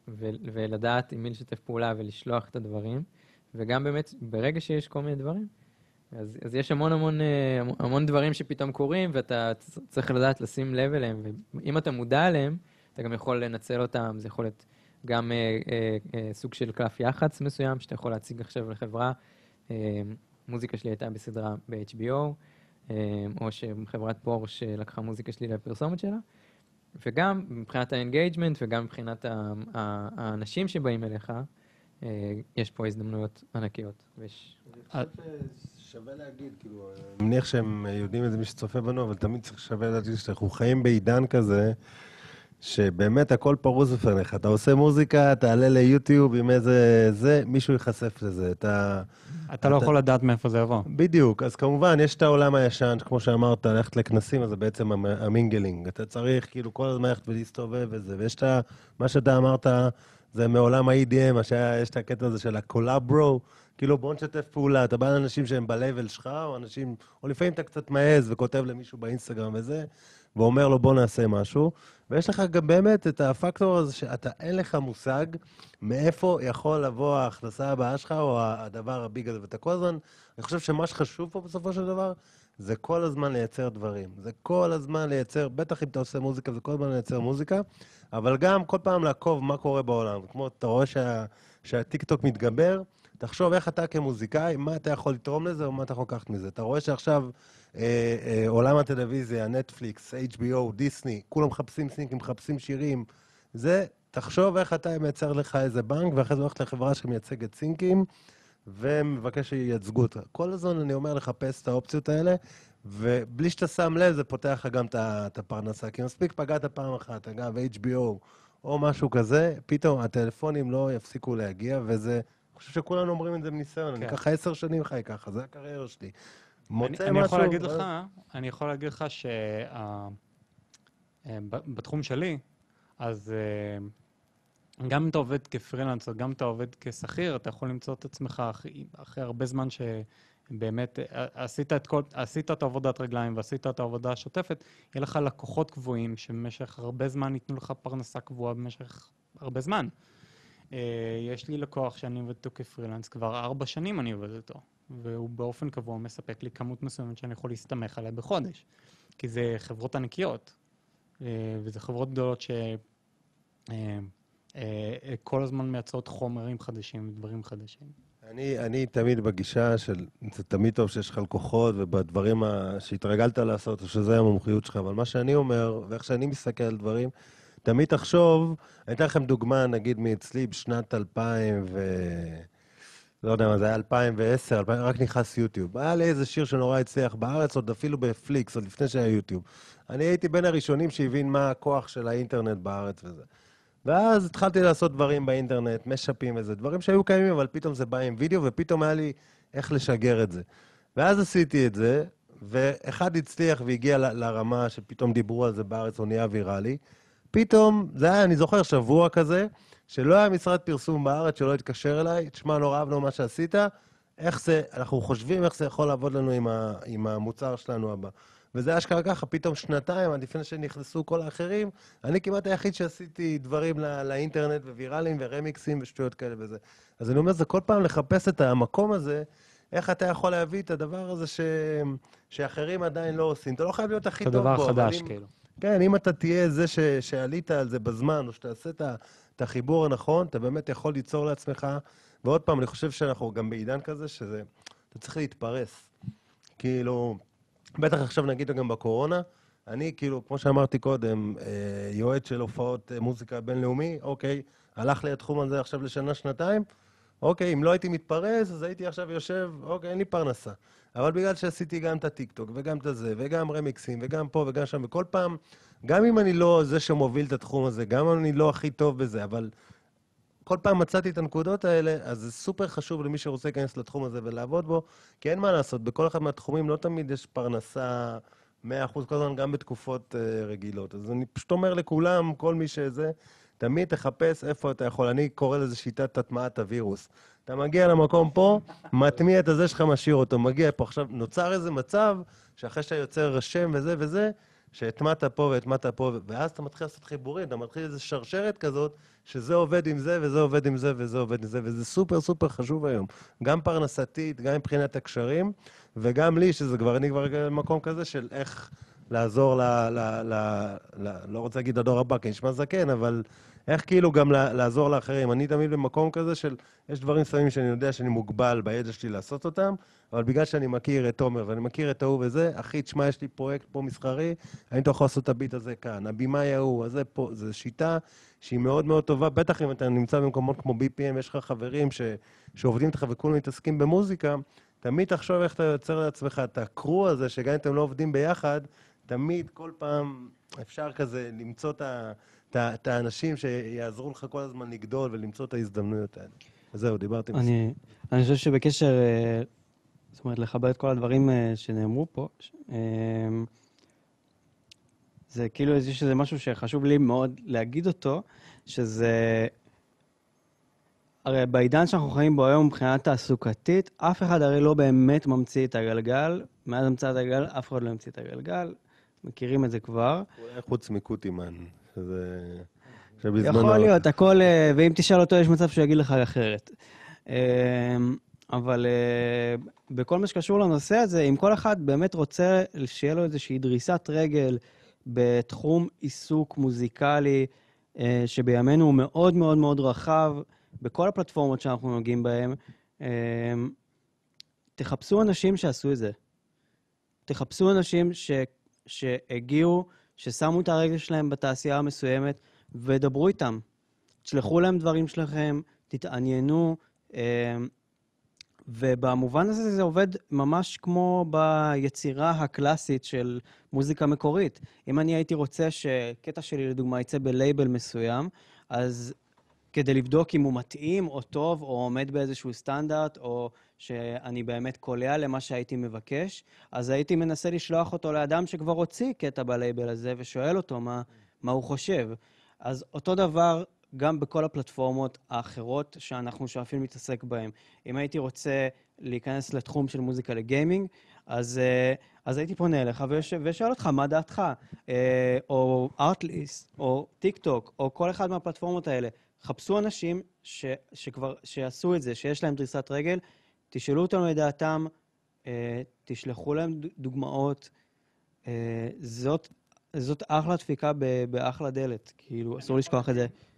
ולדעת עם מי לשתף פעולה ולשלוח את הדברים, וגם באמת, ברגע שיש כל מיני דברים, אז יש המון דברים שפתאום קורים, ואתה צריך לדעת לשים לב אליהם, ואם אתה מודע אליהם, אתה גם יכול לנצל אותם, זה יכול להיות גם סוג של קלף יח"צ מסוים, שאתה יכול להציג עכשיו לחברה. מוזיקה שלי הייתה בסדרה ב-HBO, או שחברת פורש לקחה מוזיקה שלי לפרסומת שלה, וגם מבחינת האנגייג'מנט, וגם מבחינת האנשים שבאים אליך, יש פה הזדמנויות ענקיות. אני חושב ששווה להגיד, כאילו, אני מניח שהם יודעים את זה מי שצופה בנו, אבל תמיד שווה להגיד שאנחנו חיים בעידן כזה, שבאמת הכל פרוס בפניך. אתה עושה מוזיקה, תעלה ליוטיוב עם איזה מישהו ייחשף לזה. אתה לא יכול לדעת מאיפה זה יבוא. בדיוק, אז כמובן, יש את העולם הישן, כמו שאמרת, ללכת לכנסים, אז זה בעצם המינגלינג. אתה צריך כאילו כל הזמן ללכת ולהסתובב וזה, ויש את מה שאתה אמרת, זה מעולם ה-EDM, יש את הקטע הזה של הקולאברו, כאילו בוא נשתף פעולה, אתה בא לאנשים שהם ב-level שלך, או לפעמים אתה קצת מעז וכותב למישהו באינסטגרם וזה, ואומר לו בוא נעשה משהו, ויש לך גם באמת את הפקטור הזה שאתה אין לך מושג מאיפה יכול לבוא ההכנסה הבאה שלך או הדבר הביג הזה, ואתה כל הזמן, אני חושב שמה שחשוב פה בסופו של דבר, זה כל הזמן לייצר דברים, זה כל הזמן לייצר, בטח אם אתה עושה מוזיקה, זה כל הזמן לייצר מוזיקה, אבל גם כל פעם לעקוב מה קורה בעולם, כמו אתה רואה שהטיקטוק מתגבר, תחשוב איך אתה כמוזיקאי, מה אתה יכול לתרום לזה או מה אתה יכול לקחת מזה. אתה רואה שעכשיו עולם הטלוויזיה, נטפליקס, HBO, דיסני, כולם מחפשים סינקים, מחפשים שירים. זה, תחשוב איך אתה מייצר לך איזה בנק, ואחרי זה הולכת לחברה שמייצגת סינקים, ומבקש שייצגו אותה. כל הזמן אני אומר לחפש את האופציות האלה, ובלי שאתה שם לב, זה פותח לך גם את הפרנסה. כי מספיק פגעת פעם אחת, אגב, HBO או משהו כזה, פתאום הטלפונים לא יפסיקו להגיע, וזה, אני חושב שכולנו אומרים את זה מניסיון. אני ככה 10 שנים חי ככה, זה הקריירה שלי. אני יכול להגיד לך שבתחום שלי, אז גם אם אתה עובד כפרילנס, גם אם אתה עובד כשכיר, אתה יכול למצוא את עצמך אחרי הרבה זמן שבאמת עשית את עבודת רגליים ועשית את העבודה השוטפת, יהיה לך לקוחות קבועים שבמשך הרבה זמן ייתנו לך פרנסה קבועה במשך הרבה זמן. יש לי לקוח שאני עובד איתו כפרילנס, כבר 4 שנים אני עובד איתו, והוא באופן קבוע מספק לי כמות מסוימת שאני יכול להסתמך עליה בחודש, כי זה חברות ענקיות, וזה חברות גדולות כל הזמן מייצרות חומרים חדשים ודברים חדשים. אני תמיד בגישה של, זה תמיד טוב שיש לך לקוחות ובדברים שהתרגלת לעשות, או שזה המומחיות שלך, אבל מה שאני אומר, ואיך שאני מסתכל על דברים, תמיד תחשוב, אני אתן לכם דוגמה, נגיד מאצלי בשנת 2000 לא יודע מה, זה היה 2010, רק נכנס יוטיוב. היה לי איזה שיר שנורא הצליח בארץ, עוד אפילו בפליקס, עוד לפני שהיה יוטיוב. אני הייתי בין הראשונים שהבין מה הכוח של האינטרנט בארץ וזה. ואז התחלתי לעשות דברים באינטרנט, משפים איזה, דברים שהיו קיימים, אבל פתאום זה בא עם וידאו, ופתאום היה לי איך לשגר את זה. ואז עשיתי את זה, ואחד הצליח והגיע לרמה שפתאום דיברו על זה בארץ, הוא נהיה ויראלי. פתאום, זה היה, אני זוכר, שבוע כזה, שלא היה משרד פרסום בארץ, שלא התקשר אליי, תשמע, נורא אהבנו מה שעשית, איך זה, אנחנו חושבים איך זה יכול לעבוד לנו עם המוצר שלנו הבא. וזה אשכרה ככה, פתאום שנתיים, עד לפני שנכנסו כל האחרים, אני כמעט היחיד שעשיתי דברים לאינטרנט וויראליים ורמיקסים ושטויות כאלה וזה. אז אני אומר, זה כל פעם לחפש את המקום הזה, איך אתה יכול להביא את הדבר הזה שאחרים עדיין לא עושים. אתה לא חייב להיות הכי טוב בו. זה דבר חדש, כאילו. כן, אם אתה תהיה זה שעלית על זה בזמן, או שתעשה את החיבור הנכון, אתה באמת יכול ליצור לעצמך. ועוד פעם, אני חושב שאנחנו גם בעידן כזה, אתה צריך להתפרס. כאילו, בטח עכשיו נגיד גם בקורונה, אני כאילו, כמו שאמרתי קודם, יועד של הופעות מוזיקה בינלאומי, אוקיי, הלך לי התחום הזה עכשיו לשנה, שנתיים, אוקיי, אם לא הייתי מתפרס, אז הייתי עכשיו יושב, אוקיי, אין לי פרנסה. אבל בגלל שעשיתי גם את הטיקטוק, וגם את זה, וגם רמיקסים, וגם פה וגם שם, וכל פעם, גם אם אני לא זה שמוביל את התחום הזה, גם אם אני לא הכי טוב בזה, אבל כל פעם מצאתי את הנקודות האלה, אז זה סופר חשוב למי שרוצה להיכנס לתחום הזה ולעבוד בו, כי אין מה לעשות, בכל אחד מהתחומים לא תמיד יש פרנסה 100%, כל הזמן גם בתקופות רגילות. אז אני פשוט אומר לכולם, כל מי שזה, תמיד תחפש איפה אתה יכול. אני קורא לזה שיטת הטמעת הווירוס. אתה מגיע למקום פה, מטמיע את הזה שלך, משאיר אותו, מגיע פה. עכשיו, נוצר איזה מצב שאחרי שאתה יוצר שם וזה וזה, שהטמעת פה והטמעת פה, ואז אתה מתחיל לעשות חיבורים, אתה מתחיל איזו שרשרת כזאת, שזה עובד עם זה, וזה עובד עם זה, וזה עובד עם זה, וזה סופר סופר חשוב היום. גם פרנסתית, גם מבחינת הקשרים, וגם לי, שזה כבר, אני כבר במקום כזה של איך לעזור לא רוצה להגיד הדור הבא, כי נשמע זקן, אבל איך כאילו גם לעזור לאחרים. אני תמיד במקום כזה של, יש דברים מסוימים שאני יודע שאני מוגבל בידע שלי לעשות אותם, אבל בגלל שאני מכיר את תומר ואני מכיר את ההוא וזה, אחי, תשמע, יש לי פרויקט פה מסחרי, אני יכול לעשות את הביט הזה כאן, הבימאי ההוא, הזה פה, זו שיטה שהיא מאוד מאוד טובה, בטח אם אתה נמצא במקומות כמו BPM, יש לך חברים שעובדים איתך וכולם מתעסקים במוזיקה, תמיד תחשוב איך אתה יוצר לעצמך את הקרו הזה, שגם אם אתם לא עובדים ביחד, תמיד, כל פעם, אפשר כזה למצוא את האנשים שיעזרו לך כל הזמן לגדול ולמצוא את ההזדמנויות האלה. אז זהו, דיברתי מספיק. אני חושב שבקשר, זאת אומרת, לחבר את כל הדברים שנאמרו פה, זה כאילו שזה משהו שחשוב לי מאוד להגיד אותו, שזה, הרי בעידן שאנחנו חיים בו היום מבחינה תעסוקתית, אף אחד הרי לא באמת ממציא את הגלגל, מאז המצאת הגלגל, אף אחד לא ממציא את הגלגל, מכירים את זה כבר. אולי חוץ מקוטימן, שבזמנו... יכול להיות, הכל, ואם תשאל אותו, יש מצב שהוא יגיד לך אחרת. אבל בכל מה שקשור לנושא הזה, אם כל אחד באמת רוצה שיהיה לו איזושהי דריסת רגל בתחום עיסוק מוזיקלי, שבימינו הוא מאוד מאוד מאוד רחב, בכל הפלטפורמות שאנחנו נוגעים בהן, תחפשו אנשים שעשו את זה. תחפשו אנשים שהגיעו, ששמו את הרגל שלהם בתעשייה המסוימת, ודברו איתם. תשלחו להם דברים שלכם, תתעניינו, ובמובן הזה זה עובד ממש כמו ביצירה הקלאסית של מוזיקה מקורית. אם אני הייתי רוצה שקטע שלי, לדוגמה, יצא בלייבל מסוים, אז כדי לבדוק אם הוא מתאים או טוב, או עומד באיזשהו סטנדרט, או שאני באמת קולע למה שהייתי מבקש, אז הייתי מנסה לשלוח אותו לאדם שכבר הוציא קטע בלייבל הזה, ושואל אותו מה הוא חושב. אז אותו דבר גם בכל הפלטפורמות האחרות שאנחנו שואפים להתעסק בהן. אם הייתי רוצה להיכנס לתחום של מוזיקה לגיימינג, אז הייתי פונה אליך ושואל אותך מה דעתך, או ארטליסט, או טיק טוק, או כל אחד מהפלטפורמות האלה. חפשו אנשים שעשו את זה, שיש להם דריסת רגל, תשאלו אותנו לדעתם, תשלחו להם דוגמאות. זאת אחלה דפיקה באחלה דלת, כאילו, אסור לשכוח את זה.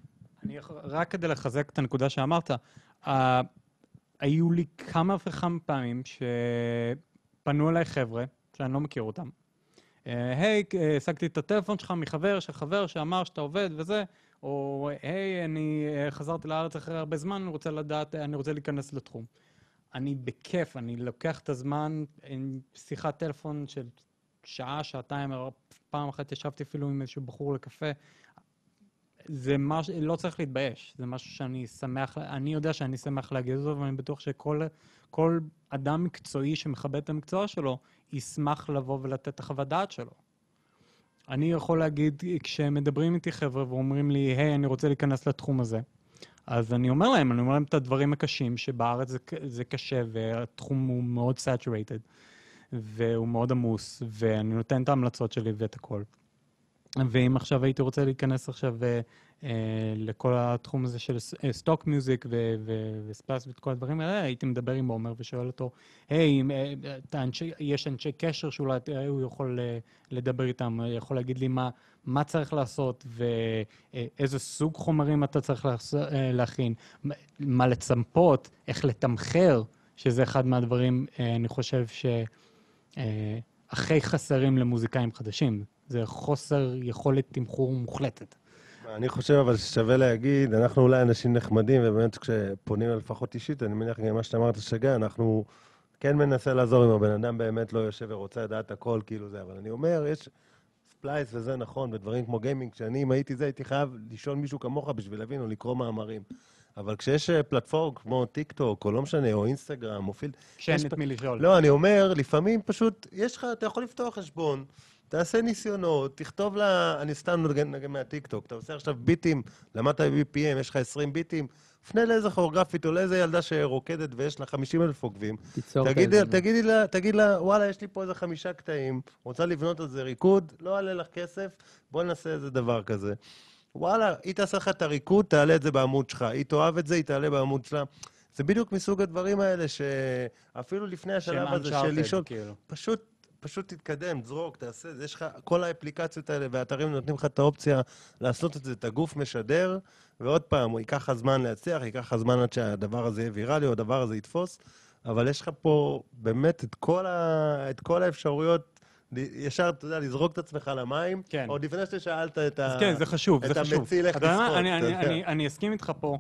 רק כדי לחזק את הנקודה שאמרת, היו לי כמה וכמה פעמים שפנו אליי חבר'ה, שאני לא מכיר אותם. היי, השגתי את הטלפון שלך מחבר של חבר שאמר שאתה עובד וזה, או היי, אני חזרתי לארץ אחרי הרבה זמן, אני רוצה לדעת, אני רוצה להיכנס לתחום. אני בכיף, אני לוקח את הזמן, שיחת טלפון של שעה, שעתיים, פעם אחת ישבתי אפילו עם איזשהו בחור לקפה. זה משהו, לא צריך להתבייש, זה משהו שאני שמח, אני יודע שאני שמח להגיד אותו, ואני בטוח שכל אדם מקצועי שמכבד את המקצוע שלו, ישמח לבוא ולתת את החוות דעת שלו. אני יכול להגיד, כשמדברים איתי חבר'ה ואומרים לי, היי, אני רוצה להיכנס לתחום הזה, אז אני אומר להם את הדברים הקשים, שבארץ זה קשה, והתחום הוא מאוד saturated, והוא מאוד עמוס, ואני נותן את ההמלצות שלי ואת הכל. ואם עכשיו הייתי רוצה להיכנס עכשיו לכל התחום הזה של סטוק מיוזיק וספאס ואת כל הדברים האלה, הייתי מדבר עם עומר ושואל אותו, היי, יש אנשי קשר שאולי הוא יכול לדבר איתם, יכול להגיד לי מה צריך לעשות ואיזה סוג חומרים אתה צריך להכין, מה לצמפות, איך לתמחר, שזה אחד מהדברים, אני חושב הכי חסרים למוזיקאים חדשים. זה חוסר יכולת תמחור מוחלטת. אני חושב אבל ששווה להגיד, אנחנו אולי אנשים נחמדים, ובאמת כשפונים לפחות אישית, אני מניח גם מה שאתה אמרת שגע, אנחנו כן מנסה לעזור אם הבן אדם באמת לא יושב ורוצה לדעת הכל, כאילו זה, אבל אני אומר, יש ספלייס וזה נכון, ודברים כמו גיימינג, כשאני, אם הייתי זה, הייתי חייב לשאול מישהו כמוך בשביל להבין או לקרוא מאמרים. אבל כשיש פלטפורם כמו טיק טוק, או לא משנה, או אינסטגרם, או פילד... כשאין את מי לשאול. לא, אני אומר, לפעמים פשוט, יש לך, אתה יכול לפתוח חשבון, תעשה ניסיונות, תכתוב לה, אני סתם נגן מהטיק-טוק, אתה עושה עכשיו ביטים, למדת ב-BPM, יש לך 20 ביטים, פנה לאיזה כוריאוגרפית או לאיזה ילדה שרוקדת ויש לה 50,000 עוקבים. תגיד לה, וואלה, יש לי פה איזה 5 קטעים, רוצה לבנות על זה ריקוד, לא עלה לך כסף, בוא נעשה איזה דבר כזה. וואלה, היא תעשה לך את הריקוד, תעלה את זה בעמוד שלך, היא תאהב את זה, היא תעלה בעמוד שלה. זה בדיוק מסוג הדברים האלה שאפילו לפני השלב הזה של לשאול, פשוט תתקדם, זרוק, תעשה, יש לך, כל האפליקציות האלה והאתרים נותנים לך את האופציה לעשות את זה, את הגוף משדר, ועוד פעם, הוא ייקח הזמן להצליח, ייקח הזמן עד שהדבר הזה יהיה ויראלי, או הדבר הזה יתפוס, אבל יש לך פה באמת את כל האפשרויות, ישר, אתה יודע, לזרוק את עצמך למים, כן. עוד לפני ששאלת את ה... אז כן, זה חשוב, זה חשוב. המציל איך לשחות. אני אסכים איתך פה,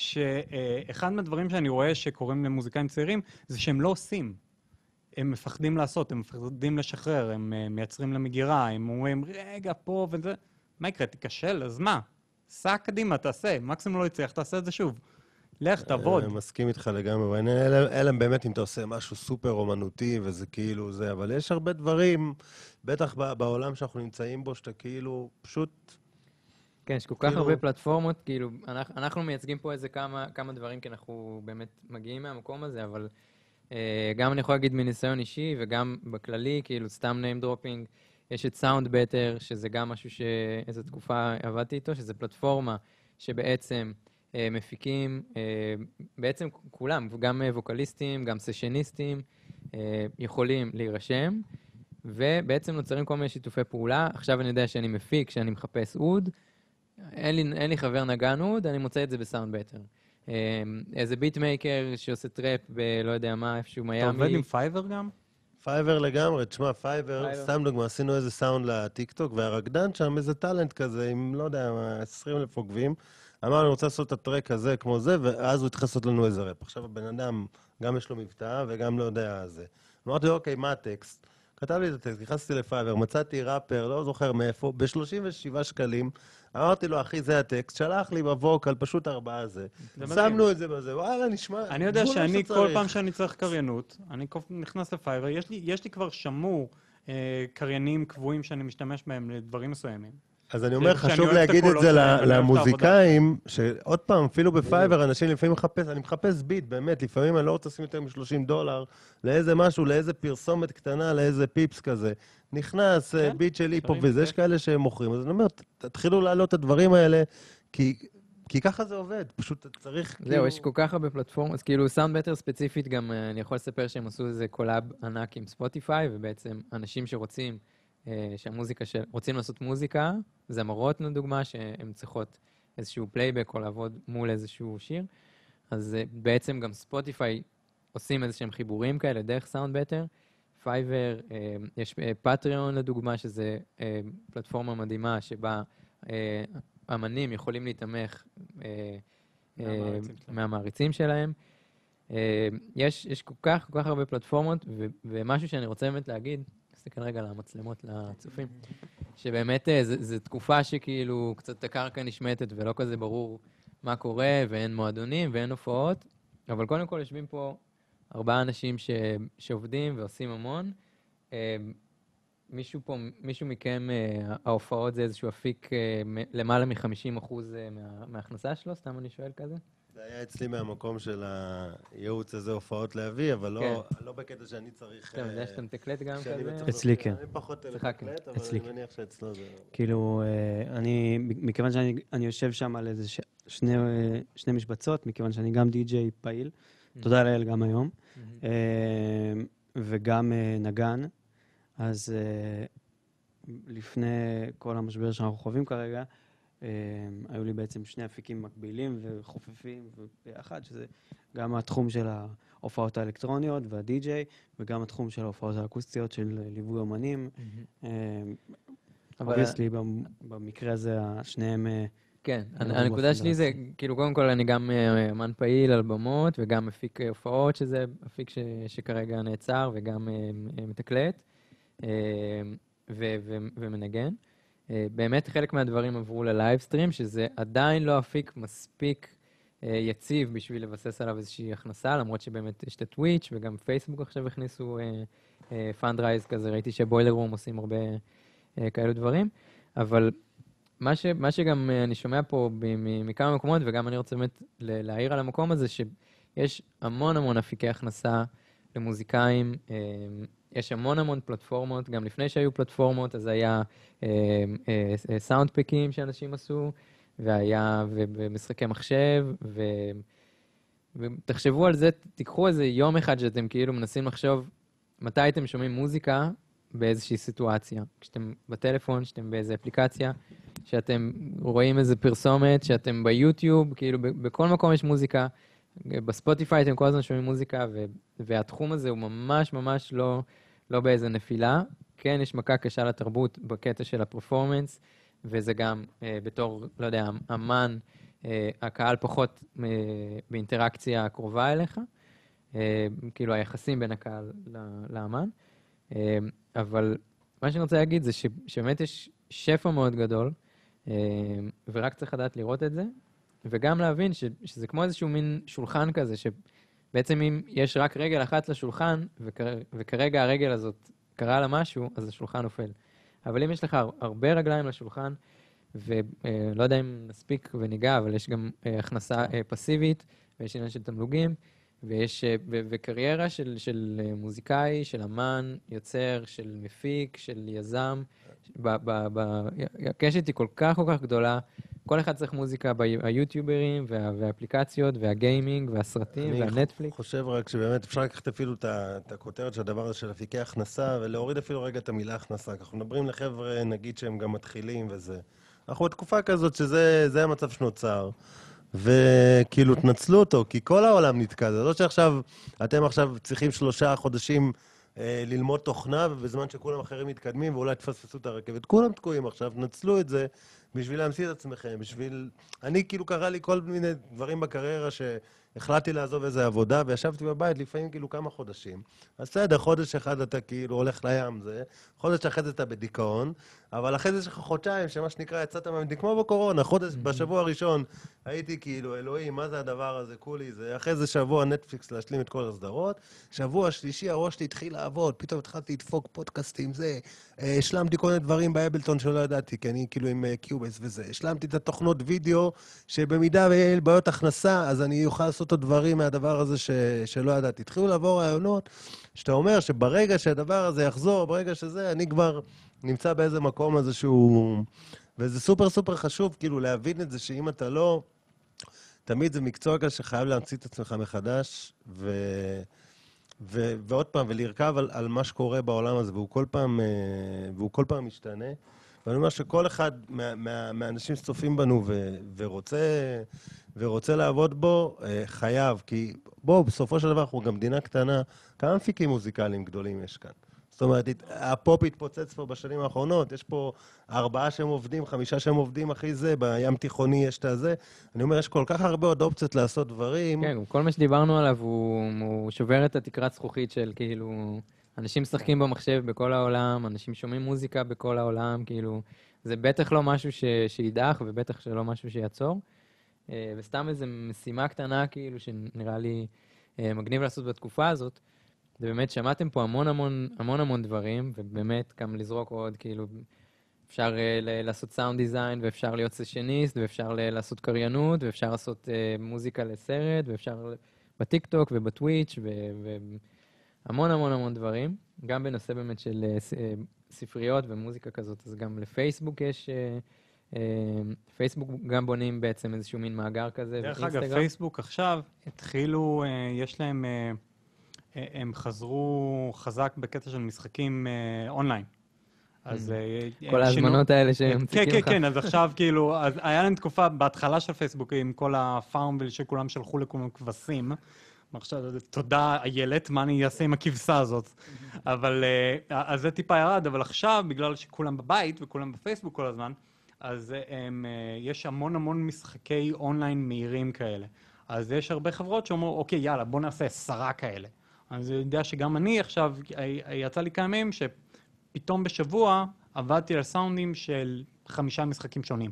שאחד מהדברים שאני רואה שקוראים למוזיקאים צעירים, זה שהם לא עושים. הם מפחדים לעשות, הם מפחדים לשחרר, הם מייצרים למגירה, הם אומרים, רגע, פה וזה. מה יקרה? תיכשל, אז מה? סע קדימה, תעשה. מקסימום לא יצליח, תעשה את זה שוב. לך, תעבוד. אני מסכים איתך לגמרי. אלה באמת אם אתה עושה משהו סופר אומנותי, וזה כאילו זה, אבל יש הרבה דברים, בטח בעולם שאנחנו נמצאים בו, שאתה כאילו פשוט... כן, יש כל כך הרבה פלטפורמות, כאילו, אנחנו מייצגים פה איזה כמה דברים, כי אנחנו באמת מגיעים מהמקום הזה, אבל גם אני יכול להגיד מניסיון אישי, וגם בכללי, כאילו, סתם name dropping, יש את סאונד בטר, שזה גם משהו שאיזו תקופה עבדתי איתו, שזה פלטפורמה שבעצם מפיקים, בעצם כולם, גם ווקליסטים, גם סשניסטים, יכולים להירשם, ובעצם נוצרים כל מיני שיתופי פעולה. עכשיו אני יודע שאני מפיק, שאני מחפש אוד, אין לי חבר נגן אוד, אני מוצא את זה בסאונד בטר. איזה ביטמייקר שעושה טראפ בלא יודע מה, איפשהו מיאמי. אתה עובד עם פייבר גם? פייבר לגמרי, תשמע, פייבר, סתם דוגמה, עשינו איזה סאונד לטיקטוק, והרקדן שם איזה טלנט כזה, עם לא יודע, 20,000 עוקבים, אמר, אני רוצה לעשות את הטרק הזה כמו זה, ואז הוא התחיל לעשות לנו איזה רפ. עכשיו הבן אדם, גם יש לו מבטא, וגם לא יודע זה. אמרתי, אוקיי, מה הטקסט? כתב לי את הטקסט, נכנסתי לפייבר, מצאתי ראפר, לא זוכר מאיפה, ב-37 שקלים, אמרתי לו, אחי, זה הטקסט, שלח לי בווקל, פשוט 4 זה. שמנו את זה בזה, וואלה, נשמע... אני יודע שאני, כל פעם שאני צריך קריינות, אני נכנס לפייבר, יש לי כבר שמור קריינים קבועים שאני משתמש בהם לדברים מסוימים. אז אני אומר, חשוב להגיד את זה למוזיקאים, שעוד פעם, אפילו בפייבר, אנשים לפעמים אני מחפש ביט, באמת, לפעמים אני לא רוצה לשים יותר $30, לאיזה משהו, לאיזה פרסומת קטנה, לאיזה פיפס כזה. נכנס ביט של היפ-הופ וזה, יש כאלה שהם מוכרים. אז אני אומר, תתחילו להעלות את הדברים האלה, כי ככה זה עובד, פשוט צריך... זהו, יש כל כך הרבה פלטפורמות, אז כאילו סאונד בטר ספציפית, גם אני יכול לספר שהם עשו איזה קולאב ענק עם ספוטיפיי, ובעצם אנשים שרוצים רוצים לעשות מוזיקה, זמרות לדוגמה, שהן צריכות איזשהו פלייבק או לעבוד מול איזשהו שיר. אז בעצם גם ספוטיפיי עושים איזשהם חיבורים כאלה דרך סאונד בטר. פייבר, יש פטריון לדוגמה, שזה פלטפורמה מדהימה שבה אמנים יכולים להתמך מהמעריצים שלהם. יש כל כך הרבה פלטפורמות, ומשהו שאני רוצה באמת להגיד, נסתכל רגע על המצלמות לצופים, שבאמת זו תקופה שכאילו קצת הקרקע נשמטת ולא כזה ברור מה קורה, ואין מועדונים ואין הופעות, אבל קודם כל יושבים פה 4 אנשים שעובדים ועושים המון. מישהו מכם, ההופעות זה איזשהו אפיק למעלה מ-50% מההכנסה שלו? סתם אני שואל כזה. זה היה אצלי מהמקום של הייעוץ הזה הופעות להביא, אבל לא בקטע שאני צריך... אתה יודע שאתה מתקלט גם כזה? אצלי כן. אני פחות לתקלט, אבל אני מניח שאצלו זה... כאילו, מכיוון שאני יושב שם על איזה שני משבצות, מכיוון שאני גם די-ג'יי פעיל, תודה לאל גם היום, וגם נגן, אז לפני כל המשבר שאנחנו חווים כרגע, היו לי בעצם 2 אפיקים מקבילים וחופפים ביחד, שזה גם התחום של ההופעות האלקטרוניות והדי-ג'יי, וגם התחום של ההופעות האקוסטיות של ליווי אומנים. obviously, במקרה הזה, שניהם... כן, הנקודה שלי זה, כאילו, קודם כל אני גם אמן פעיל על במות, וגם מפיק הופעות, שזה אפיק שכרגע נעצר, וגם מתקלט, ומנגן. באמת חלק מהדברים עברו ללייבסטרים, שזה עדיין לא אפיק מספיק יציב בשביל לבסס עליו איזושהי הכנסה, למרות שבאמת יש את הטוויץ' וגם פייסבוק עכשיו הכניסו פאנדרייז כזה, ראיתי שבוילר רום עושים הרבה כאלו דברים, אבל מה שגם אני שומע פה מכמה מקומות, וגם אני רוצה באמת להעיר על המקום הזה, שיש המון אפיקי הכנסה למוזיקאים, יש המון פלטפורמות, גם לפני שהיו פלטפורמות, אז היה סאונד פיקים שאנשים עשו, ומשחקי מחשב, ותחשבו על זה, תיקחו איזה יום אחד שאתם כאילו מנסים לחשוב מתי אתם שומעים מוזיקה באיזושהי סיטואציה. כשאתם בטלפון, שאתם באיזו אפליקציה, שאתם רואים איזה פרסומת, שאתם ביוטיוב, כאילו בכל מקום יש מוזיקה, בספוטיפיי אתם כל הזמן שומעים מוזיקה, והתחום הזה הוא ממש לא באיזה נפילה. כן, יש מכה קשה לתרבות בקטע של הפרפורמנס, וזה גם בתור, לא יודע, אמן, הקהל פחות באינטראקציה קרובה אליך, כאילו היחסים בין הקהל לאמן. אבל מה שאני רוצה להגיד זה שבאמת יש שפע מאוד גדול, ורק צריך לדעת לראות את זה, וגם להבין שזה כמו איזשהו מין שולחן כזה, שבעצם אם יש רק רגל אחת לשולחן, וכרגע הרגל הזאת קרה לה משהו, אז השולחן נופל. אבל אם יש לך הרבה רגליים לשולחן, ולא יודע אם נספיק וניגע, אבל יש גם הכנסה פסיבית, ויש עניין של תמלוגים, וקריירה של מוזיקאי, של אמן, יוצר, של מפיק, של יזם. הקשת היא כל כך גדולה. כל אחד צריך מוזיקה ביוטיוברים, והאפליקציות, והגיימינג, והסרטים, והנטפליקס. אני חושב רק שבאמת אפשר לקחת אפילו את הכותרת של הדבר הזה של אפיקי הכנסה, ולהוריד אפילו רגע את המילה הכנסה. אנחנו מדברים לחבר'ה, נגיד שהם גם מתחילים וזה. אנחנו בתקופה כזאת שזה המצב שנוצר. וכאילו תנצלו אותו, כי כל העולם נתקע. זה לא שעכשיו, אתם עכשיו צריכים 3 חודשים ללמוד תוכנה, ובזמן שכולם אחרים מתקדמים, ואולי תפספסו את הרכבת. כולם תקועים עכשיו, תנצלו את זה בשביל להמציא את עצמכם, בשביל... אני כאילו קרה לי כל מיני דברים בקריירה שהחלטתי לעזוב איזה עבודה, וישבתי בבית לפעמים כאילו כמה חודשים. אז בסדר, חודש אחד אתה כאילו הולך לים זה, חודש אחרי זה אתה בדיכאון, אבל אחרי זה יש לך חודשיים, שמה שנקרא, יצאת מהמדינה, כמו בקורונה, חודש, בשבוע הראשון הייתי כאילו, אלוהים, מה זה הדבר הזה, כולי זה, אחרי זה שבוע נטפליקס להשלים את כל הסדרות, שבוע שלישי הראש שלי התחיל לעבוד, פתאום התחלתי לדפוק פודקאסטים, זה, השלמתי כל מיני דברים באבלטון שלא ידעתי, כי אני כאילו עם קיובייס וזה, השלמתי את התוכנות וידאו, שבמידה ויהיה בעיות הכנסה, אז אני אוכל לעשות את הדברים מהדבר הזה שלא ידעתי. התחילו לעבור רעיונות, שאתה אומר שברגע שהדבר הזה יחזור, ברגע שזה, אני כבר נמצא באיזה מקום הזה שהוא... וזה סופר חשוב, כאילו, להבין את זה שאם אתה לא... תמיד זה מקצוע כזה שחייב להמציא את עצמך מחדש, ועוד פעם, ולרכב על מה שקורה בעולם הזה, והוא כל פעם משתנה. ואני אומר שכל אחד מהאנשים שצופים בנו ורוצה לעבוד בו, חייב, כי בואו, בסופו של דבר אנחנו גם מדינה קטנה, כמה מפיקים מוזיקליים גדולים יש כאן? זאת אומרת, הפופ התפוצץ פה בשנים האחרונות, יש פה 4 שהם עובדים, 5 שהם עובדים, אחי זה, בים תיכוני יש את הזה. אני אומר, יש כל כך הרבה עוד אופציות לעשות דברים. כן, כל מה שדיברנו עליו הוא שובר את התקרת זכוכית של כאילו, אנשים משחקים במחשב בכל העולם, אנשים שומעים מוזיקה בכל העולם, כאילו, זה בטח לא משהו שידח ובטח שלא משהו שיעצור. וסתם איזו משימה קטנה, כאילו, שנראה לי מגניב לעשות בתקופה הזאת, זה באמת, שמעתם פה המון דברים, ובאמת גם לזרוק עוד, כאילו, אפשר לעשות סאונד דיזיין, ואפשר להיות סשניסט, ואפשר לעשות קריינות, ואפשר לעשות מוזיקה לסרט, ואפשר בטיקטוק ובטוויץ' והמון דברים. גם בנושא באמת של ספריות ומוזיקה כזאת, אז גם לפייסבוק יש... פייסבוק גם בונים בעצם איזשהו מין מאגר כזה. דרך אגב, פייסבוק עכשיו התחילו, יש להם, הם חזרו חזק בקטע של משחקים אונליין. אז כל ההזמנות האלה שהם מציקים לך. כן, אז עכשיו כאילו, אז היה להם תקופה בהתחלה של פייסבוק עם כל הפארמביל שכולם שלחו לכולם כבשים. עכשיו, תודה איילת, מה אני אעשה עם הכבשה הזאת? אבל, אז זה טיפה ירד, אבל עכשיו, בגלל שכולם בבית וכולם בפייסבוק כל הזמן, אז יש המון משחקי אונליין מהירים כאלה. אז יש הרבה חברות שאומרו, אוקיי, יאללה, בוא נעשה 10 כאלה. אז אני יודע שגם אני עכשיו, יצא לי כמה ימים שפתאום בשבוע עבדתי על סאונדים של 5 משחקים שונים.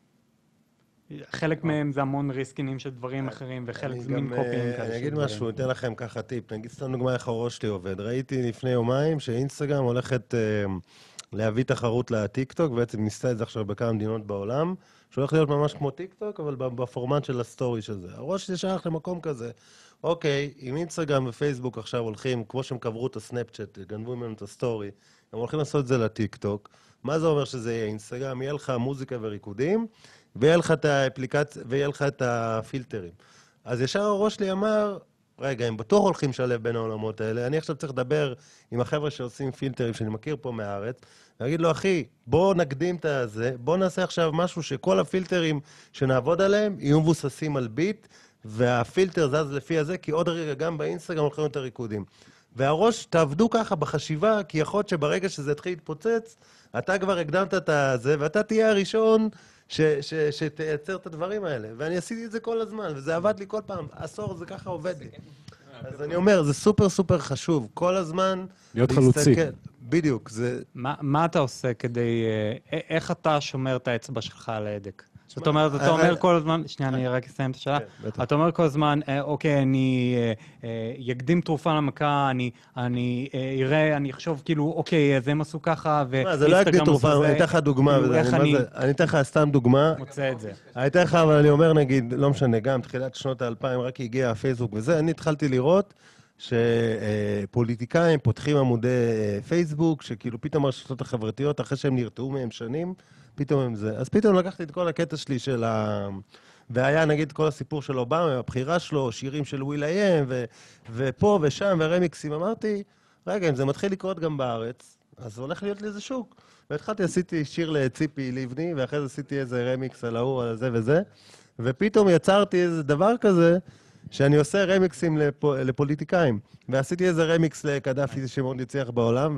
חלק מהם זה המון ריסקינים של דברים אחרים, וחלק זה מין קופיים כאלה. אני אגיד משהו, אתן לכם ככה טיפ. נגיד סתם דוגמה איך הראש שלי עובד. ראיתי לפני יומיים שאינסטגרם הולכת... להביא תחרות לטיקטוק, ובעצם ניסתה את זה עכשיו בכמה מדינות בעולם, שהולך להיות ממש כמו טיקטוק, אבל בפורמט של הסטורי של זה. הראש שלי שייך למקום כזה. אוקיי, אם אינסטגרם ופייסבוק עכשיו הולכים, כמו שהם קברו את הסנאפצ'אט, גנבו ממנו את הסטורי, הם הולכים לעשות את זה לטיקטוק. מה זה אומר שזה יהיה אינסטגרם? יהיה לך מוזיקה וריקודים, ויהיה לך את האפליקציה, ויהיה לך את הפילטרים. אז ישר הראש שלי אמר, רגע, הם בטוח הולכים לשלב בין העולמות האלה. אני עכשיו צריך לדבר עם החבר'ה שעושים פילטרים שאני מכיר פה מהארץ, ואגיד לו, אחי, בוא נקדים את זה, בוא נעשה עכשיו משהו שכל הפילטרים שנעבוד עליהם יהיו מבוססים על ביט, והפילטר זז לפי הזה, כי עוד רגע גם באינסטגרם הולכים את הריקודים. והראש, תעבדו ככה בחשיבה, כי יכול להיות שברגע שזה התחיל להתפוצץ, אתה כבר הקדמת את זה, ואתה תהיה הראשון שתייצר את הדברים האלה. ואני עשיתי את זה כל הזמן, וזה עבד לי כל פעם. עשור זה ככה עובד לי. אז אני אומר, זה סופר חשוב. כל הזמן... להיות חלוצי. בדיוק, זה... מה אתה עושה כדי... איך אתה שומר את האצבע שלך על ההדק? זאת אומרת, אתה אומר כל הזמן... שנייה, אני רק אסיים את השאלה. אתה אומר כל הזמן, אוקיי, אני יקדים תרופה למכה, אני אראה, אני אחשוב כאילו, אוקיי, אז הם עשו ככה, זה לא יקדים תרופה, אני אתן לך דוגמה. אני אתן לך סתם דוגמה. מוצא את זה. אני אתן לך, אבל אני אומר, נגיד, לא משנה, גם תחילת שנות ה-2000, רק הגיע הפייסבוק וזה, אני התחלתי לראות שפוליטיקאים פותחים עמודי פייסבוק, שכאילו פתאום הרשתות החברתיות, אחרי שהם נרתעו מהם שנים, פתאום הם זה. אז פתאום לקחתי את כל הקטע שלי של והיה נגיד כל הסיפור של אובמה, הבחירה שלו, שירים של וויל איי-אם, ופה ושם, ורמיקסים. אמרתי, רגע, אם זה מתחיל לקרות גם בארץ, אז הולך להיות לי איזה שוק. והתחלתי, עשיתי שיר לציפי לבני, ואחרי זה עשיתי איזה רמיקס על ההוא, על זה וזה, ופתאום יצרתי איזה דבר כזה, שאני עושה רמיקסים לפוליטיקאים. ועשיתי איזה רמיקס לקדאפי שמאוד הצליח בעולם,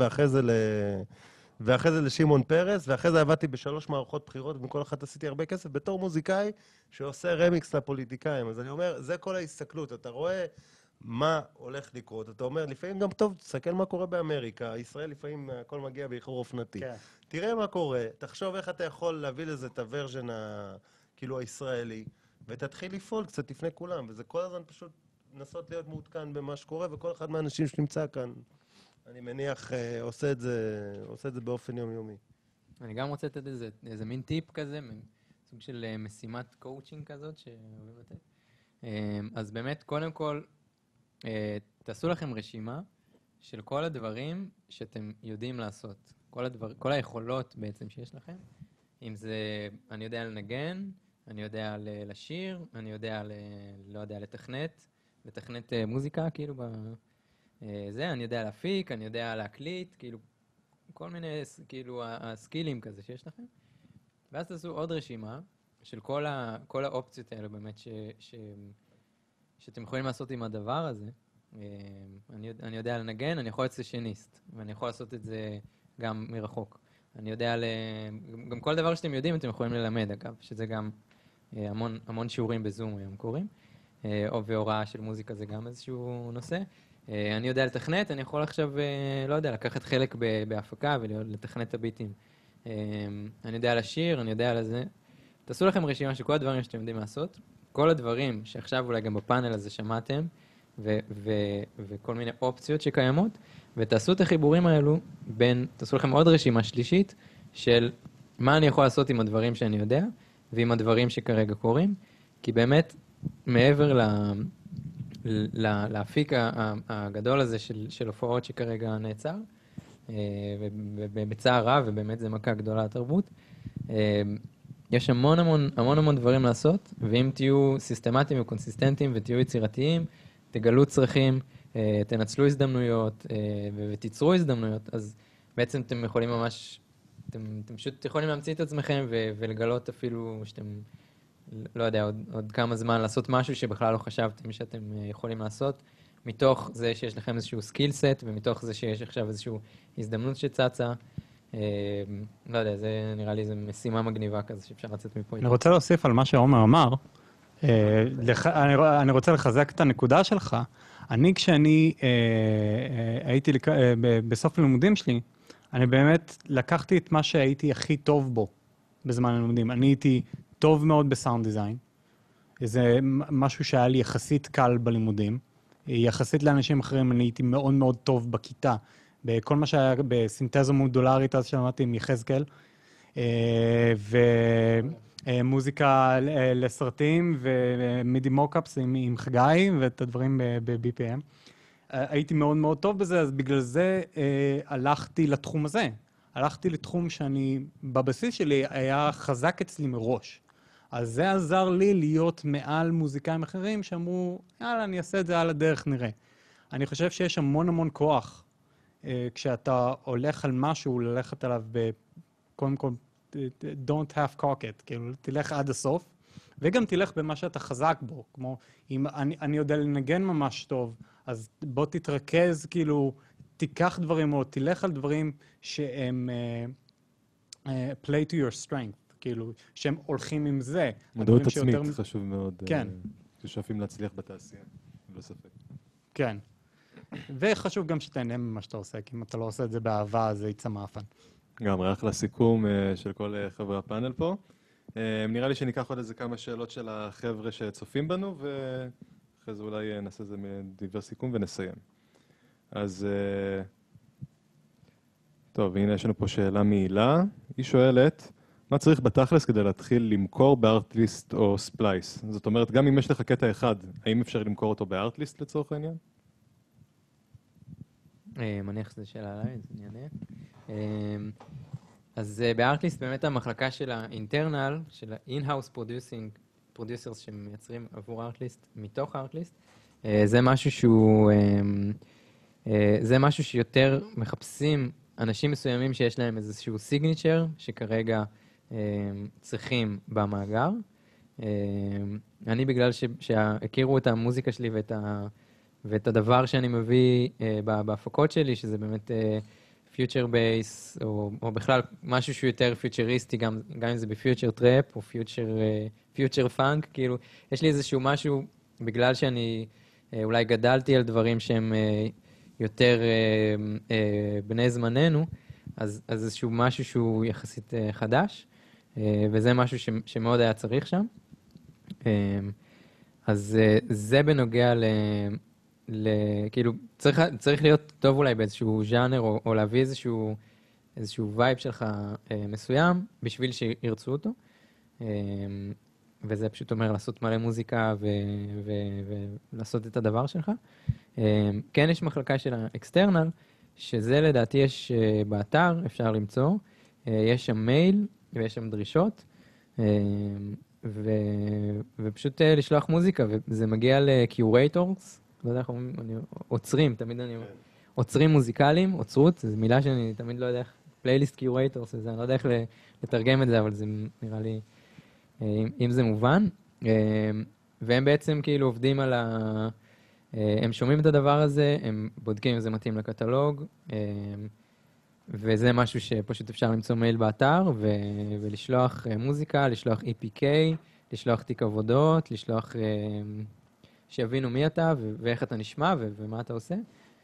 ואחרי זה לשמעון פרס, ואחרי זה עבדתי ב3 מערכות בחירות, ומכל אחת עשיתי הרבה כסף, בתור מוזיקאי שעושה רמיקס לפוליטיקאים. אז אני אומר, זה כל ההסתכלות. אתה רואה מה הולך לקרות. אתה אומר, לפעמים גם טוב, תסתכל מה קורה באמריקה. ישראל לפעמים הכל מגיע באיחור אופנתי. כן. תראה מה קורה, תחשוב איך אתה יכול להביא לזה את הוורז'ן כאילו הישראלי, ותתחיל לפעול קצת לפני כולם. וזה כל הזמן פשוט לנסות להיות מעודכן במה שקורה, וכל אחד מהאנשים שנמצא כאן, אני מניח, עושה את זה באופן יומיומי. אני גם רוצה לתת איזה מין טיפ כזה, סוג של משימת קואוצ'ינג כזאת שאוהבים לתת. אז באמת, קודם כל, תעשו לכם רשימה של כל הדברים שאתם יודעים לעשות. כל היכולות בעצם שיש לכם. אם זה, אני יודע לנגן, אני יודע לשיר, אני יודע, לא יודע, לתכנת מוזיקה, כאילו זה, אני יודע להפיק, אני יודע להקליט, כאילו, כל מיני, כאילו, הסקילים כזה שיש לכם, ואז תעשו עוד רשימה של כל האופציות האלה באמת שאתם יכולים לעשות עם הדבר הזה. אני יודע לנגן, אני יכול להיות סשניסט, ואני יכול לעשות את זה גם מרחוק. אני יודע, גם כל דבר שאתם יודעים אתם יכולים ללמד, אגב, שזה גם המון שיעורים בזום היום קוראים, או בהוראה של מוזיקה זה גם איזשהו נושא. אני יודע לתכנת, אני יכול עכשיו, לא יודע, לקחת חלק בהפקה ולתכנת את הביטים. אני יודע לשיר, אני יודע לזה. תעשו לכם רשימה של כל הדברים שאתם יודעים לעשות, כל הדברים שעכשיו אולי גם בפאנל הזה שמעתם, וכל מיני אופציות שקיימות, ותעשו את החיבורים האלו תעשו לכם עוד רשימה שלישית של מה אני יכול לעשות עם הדברים שאני יודע, ועם הדברים שכרגע קורים, כי באמת, מעבר להפיק הגדול הזה של הופעות שכרגע נעצר, ובצער רב, ובאמת זה מכה גדולה לתרבות, יש המון דברים לעשות, ואם תהיו סיסטמטיים וקונסיסטנטיים ותהיו יצירתיים, תגלו צרכים, תנצלו הזדמנויות ותיצרו הזדמנויות, אז בעצם אתם יכולים ממש, אתם פשוט יכולים להמציא את עצמכם ולגלות אפילו שאתם, לא יודע, עוד כמה זמן לעשות משהו שבכלל לא חשבתם שאתם יכולים לעשות, מתוך זה שיש לכם איזשהו סקיל סט, ומתוך זה שיש עכשיו איזשהו הזדמנות שצצה. לא יודע, זה נראה לי איזו משימה מגניבה כזה שאפשר לצאת מפה. אני רוצה להוסיף על מה שעומר אמר. אני רוצה לחזק את הנקודה שלך. כשאני הייתי בסוף הלימודים שלי, אני באמת לקחתי את מה שהייתי הכי טוב בו בזמן הלימודים. אני הייתי טוב מאוד בסאונד דיזיין. זה משהו שהיה לי יחסית קל בלימודים. יחסית לאנשים אחרים אני הייתי מאוד מאוד טוב בכיתה. בכל מה שהיה בסינתזה מודולרית, אז שלמדתי עם יחזקאל, ומוזיקה לסרטים, ומידי מוקאפס עם חגי, ואת הדברים ב-BPM. הייתי מאוד מאוד טוב בזה, אז בגלל זה הלכתי לתחום הזה. הלכתי לתחום שאני, בבסיס שלי, היה חזק אצלי מראש. אז זה עזר לי להיות מעל מוזיקאים אחרים, שאמרו, יאללה, אני אעשה את זה על הדרך, נראה. אני חושב שיש המון כוח, כשאתה הולך על משהו, ללכת עליו קודם כל, don't half cock it, כאילו, תלך עד הסוף, וגם תלך במה שאתה חזק בו, כמו, אם אני יודע לנגן ממש טוב, אז בוא תתרכז, כאילו, תיקח דברים, או תלך על דברים שהם play to your strength, כאילו, שהם הולכים עם זה. מודעות עצמית חשוב מאוד, כן. ששואפים להצליח בתעשייה, לא ספק. כן. וחשוב גם שתהנה ממה שאתה עושה, כי אם אתה לא עושה את זה באהבה, זה יצא מאפן. גם ריח לסיכום של כל חברי הפאנל פה. נראה לי שניקח עוד איזה כמה שאלות של החבר'ה שצופים בנו, ואחרי זה אולי נעשה איזה דיבר סיכום ונסיים. אז טוב, הנה יש לנו פה שאלה מהילה. היא שואלת, מה צריך בתכלס כדי להתחיל למכור בארטליסט או ספלייס? זאת אומרת, גם אם יש לך קטע אחד, האם אפשר למכור אותו בארטליסט לצורך העניין? מניח שזו שאלה עליי, אז אני אענה. אז בארטליסט באמת המחלקה של האינטרנל, של ה-in-house producers שמייצרים עבור ארטליסט, מתוך ארטליסט, זה משהו שיותר מחפשים אנשים מסוימים שיש להם איזשהו סיגניצ'ר, שכרגע צריכים במאגר. אני בגלל שהכירו את המוזיקה שלי ואת הדבר שאני מביא בהפקות שלי, שזה באמת פיוטר בייס, או בכלל משהו שהוא יותר פיוטריסטי, גם אם זה בפיוטר טראפ, או פיוטר פאנק, כאילו, יש לי איזשהו משהו, בגלל שאני אולי גדלתי על דברים שהם יותר בני זמננו, אז איזשהו משהו שהוא יחסית חדש, וזה משהו שמאוד היה צריך שם. אז זה בנוגע כאילו, צריך להיות טוב אולי באיזשהו ז'אנר, או להביא איזשהו וייב שלך מסוים, בשביל שירצו אותו. וזה פשוט אומר לעשות מלא מוזיקה ולעשות את הדבר שלך. כן, יש מחלקה של האקסטרנל, שזה לדעתי יש באתר, אפשר למצוא. יש שם מייל ויש שם דרישות, ופשוט לשלוח מוזיקה, וזה מגיע לקיורייטורס, לא יודע איך אומרים, עוצרים, תמיד אני אומר, עוצרים מוזיקליים, עוצרות, זו מילה שאני תמיד לא יודע פלייליסט קיורייטורס, אני לא יודע איך לתרגם את זה, אבל זה נראה לי, אם זה מובן. והם בעצם כאילו עובדים על הם שומעים את הדבר הזה, הם בודקים אם זה מתאים לקטלוג, וזה משהו שפשוט אפשר למצוא מייל באתר, ולשלוח מוזיקה, לשלוח EPK, לשלוח תיק עבודות, לשלוח שיבינו מי אתה ואיך אתה נשמע ומה אתה עושה.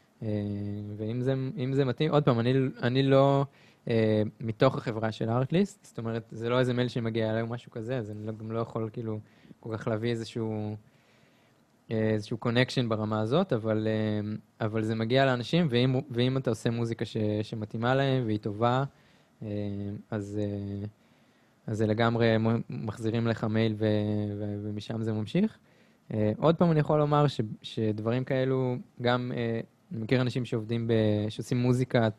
ואם זה מתאים, עוד פעם, אני לא מתוך החברה של הארטליסט, זאת אומרת, זה לא איזה מייל שמגיע אליי או משהו כזה, אז אני גם לא יכול כאילו כל כך להביא איזשהו קונקשן ברמה הזאת, אבל זה מגיע לאנשים, ואם אתה עושה מוזיקה שמתאימה להם והיא טובה, אז זה לגמרי מחזירים לך מייל ומשם זה ממשיך. עוד פעם אני יכול לומר שדברים כאלו, גם אני מכיר אנשים שעושים מוזיקה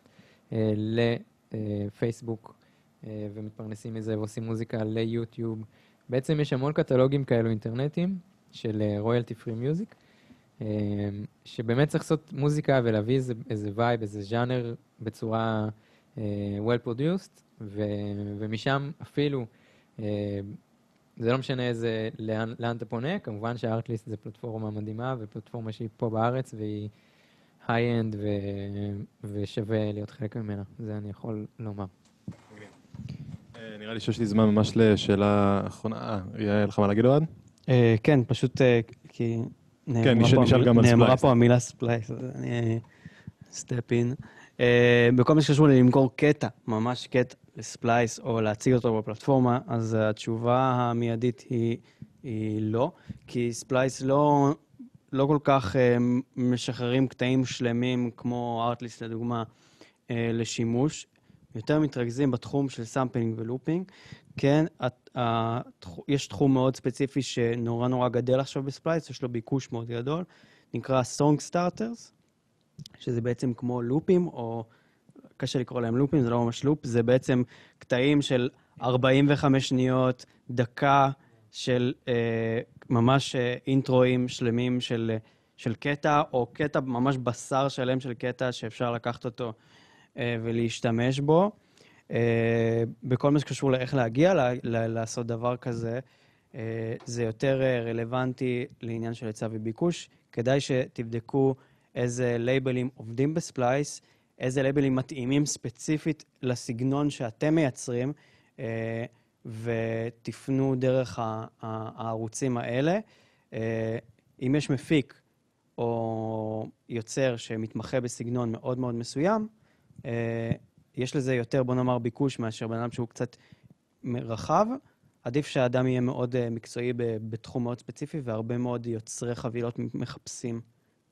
לפייסבוק ומתפרנסים מזה ועושים מוזיקה ליוטיוב. בעצם יש המון קטלוגים כאלו אינטרנטיים של רויאלטי פרי מיוזיק, שבאמת צריך לעשות מוזיקה ולהביא איזה וייב, איזה ז'אנר בצורה well produced, ומשם אפילו, זה לא משנה לאן אתה פונה, כמובן שהארטליסט זה פלטפורמה מדהימה, ופלטפורמה שהיא פה בארץ, והיא היי-אנד, ושווה להיות חלק ממנה. זה אני יכול לומר. נראה לי שיש לי זמן ממש לשאלה אחרונה. יהיה לך מה להגיד, אוהד? כן, פשוט כי נאמרה פה המילה ספלייס, אז אני סטפ אין. בכל מה שקשור למכור קטע, ממש קטע לספלייס, או להציג אותו בפלטפורמה, אז התשובה המיידית היא לא, כי ספלייס לא כל כך משחררים קטעים שלמים, כמו ארטליסט לדוגמה, לשימוש. יותר מתרכזים בתחום של סאמפלינג ולופינג. כן, יש תחום מאוד ספציפי שנורא גדל עכשיו בספלייס, יש לו ביקוש מאוד גדול, נקרא Song Starters, שזה בעצם כמו לופים, או קשה לקרוא להם לופים, זה לא ממש לופ, זה בעצם קטעים של 45 שניות, דקה של ממש אינטרואים שלמים של קטע, או קטע ממש בשר שלם של קטע שאפשר לקחת אותו ולהשתמש בו. בכל מה שקשור לאיך להגיע לעשות דבר כזה, זה יותר רלוונטי לעניין של היצע וביקוש. כדאי שתבדקו איזה לייבלים עובדים בספלייס, איזה לייבלים מתאימים ספציפית לסגנון שאתם מייצרים, ותפנו דרך הערוצים האלה. אם יש מפיק או יוצר שמתמחה בסגנון מאוד מאוד מסוים, יש לזה יותר, בוא נאמר, ביקוש מאשר בן אדם שהוא קצת רחב. עדיף שהאדם יהיה מאוד מקצועי בתחום מאוד ספציפי, והרבה מאוד יוצרי חבילות מחפשים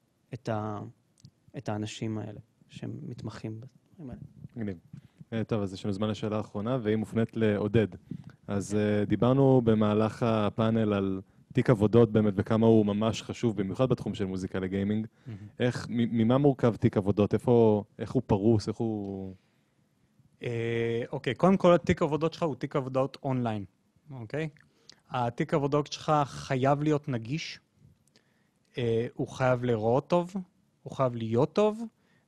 את האנשים האלה שמתמחים בדברים האלה. מגניב. טוב, אז יש לנו זמן לשאלה האחרונה, והיא מופנית לעודד. אז דיברנו במהלך הפאנל על תיק עבודות באמת, וכמה הוא ממש חשוב, במיוחד בתחום של מוזיקה לגיימינג. ממה מורכב תיק עבודות? איך הוא פרוס? איך הוא... אוקיי, קודם כל התיק עבודות שלך הוא תיק עבודות אונליין, אוקיי? התיק עבודות שלך חייב להיות נגיש, הוא חייב לראות טוב, הוא חייב להיות טוב,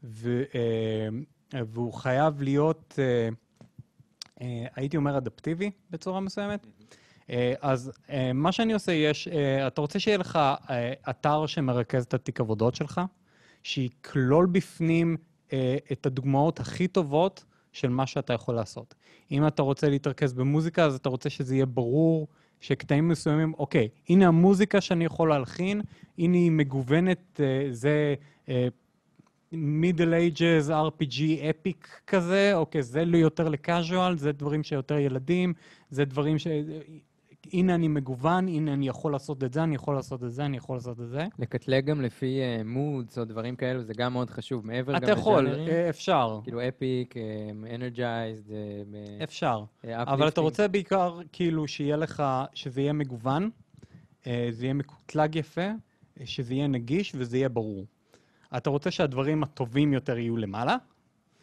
והוא חייב להיות, הייתי אומר, אדפטיבי בצורה מסוימת. אז מה שאני עושה, אתה רוצה שיהיה לך אתר שמרכז את התיק עבודות שלך, שיכלול בפנים את הדוגמאות הכי טובות של מה שאתה יכול לעשות. אם אתה רוצה להתרכז במוזיקה, אז אתה רוצה שזה יהיה ברור שקטעים מסוימים, אוקיי, הנה המוזיקה שאני יכול להלחין, הנה היא מגוונת, זה middle ages, RPG, epic כזה, אוקיי, זה לא יותר לקאז'ואל, זה דברים שיותר ילדים, זה דברים הנה אני מגוון, הנה אני יכול לעשות את זה, אני יכול לעשות את זה, אני יכול לעשות את זה. לקטלג גם לפי מודס או דברים כאלו, זה גם מאוד חשוב, מעבר גם אתה יכול, לז'אנרים. אפשר. כאילו אפיק, אנרג'ייזד. אפשר, אבל אתה רוצה בעיקר כאילו שיהיה לך, שזה יהיה מגוון, זה יהיה מקוטלג יפה, שזה יהיה נגיש וזה יהיה ברור. אתה רוצה שהדברים הטובים יותר יהיו למעלה,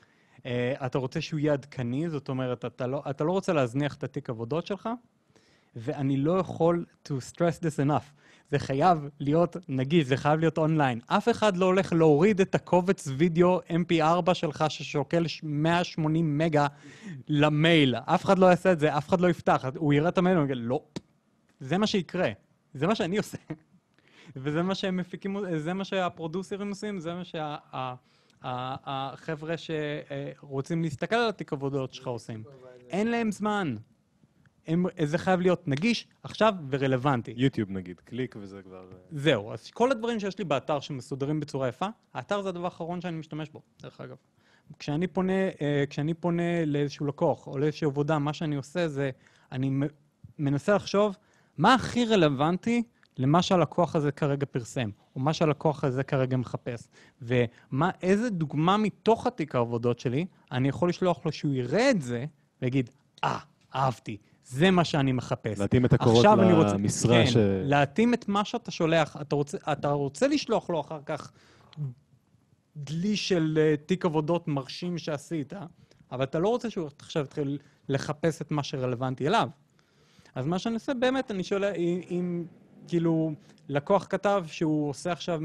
אתה רוצה שהוא יהיה עדכני, זאת אומרת, אתה לא רוצה להזניח את התיק עבודות שלך, ואני לא יכול to stress this enough. זה חייב להיות נגיש, זה חייב להיות אונליין. אף אחד לא הולך להוריד את הקובץ וידאו MP4 שלך ששוקל 180 מגה למייל. אף אחד לא יעשה את זה, אף אחד לא יפתח. הוא יראה את המייל ויגיד, לא. זה מה שיקרה. זה מה שאני עושה. וזה מה שהם מפיקים, זה מה שהפרודוסרים עושים, זה מה שהחבר'ה שרוצים להסתכל על התיק עבודות שלך עושים. אין להם זמן. זה חייב להיות נגיש, עכשיו ורלוונטי. יוטיוב נגיד, קליק וזה כבר... זהו, אז כל הדברים שיש לי באתר שמסודרים בצורה יפה, האתר זה הדבר האחרון שאני משתמש בו, דרך אגב. כשאני פונה לאיזשהו לקוח או לאיזושהי עבודה, מה שאני עושה זה, אני מנסה לחשוב מה הכי רלוונטי למה שהלקוח הזה כרגע פרסם, או מה שהלקוח הזה כרגע מחפש. ואיזה דוגמה מתוך התיק העבודות שלי, אני יכול לשלוח לו שהוא יראה את זה, ויגיד, אהבתי, זה מה שאני מחפש. להתאים את הקורות למשרה כן, להתאים את מה שאתה שולח. אתה רוצה לשלוח לו אחר כך דלי של תיק עבודות מרשים שעשית, אבל אתה לא רוצה שהוא עכשיו יתחיל לחפש את מה שרלוונטי אליו. אז מה שאני עושה, באמת, אני שואל, אם כאילו לקוח כתב שהוא עושה עכשיו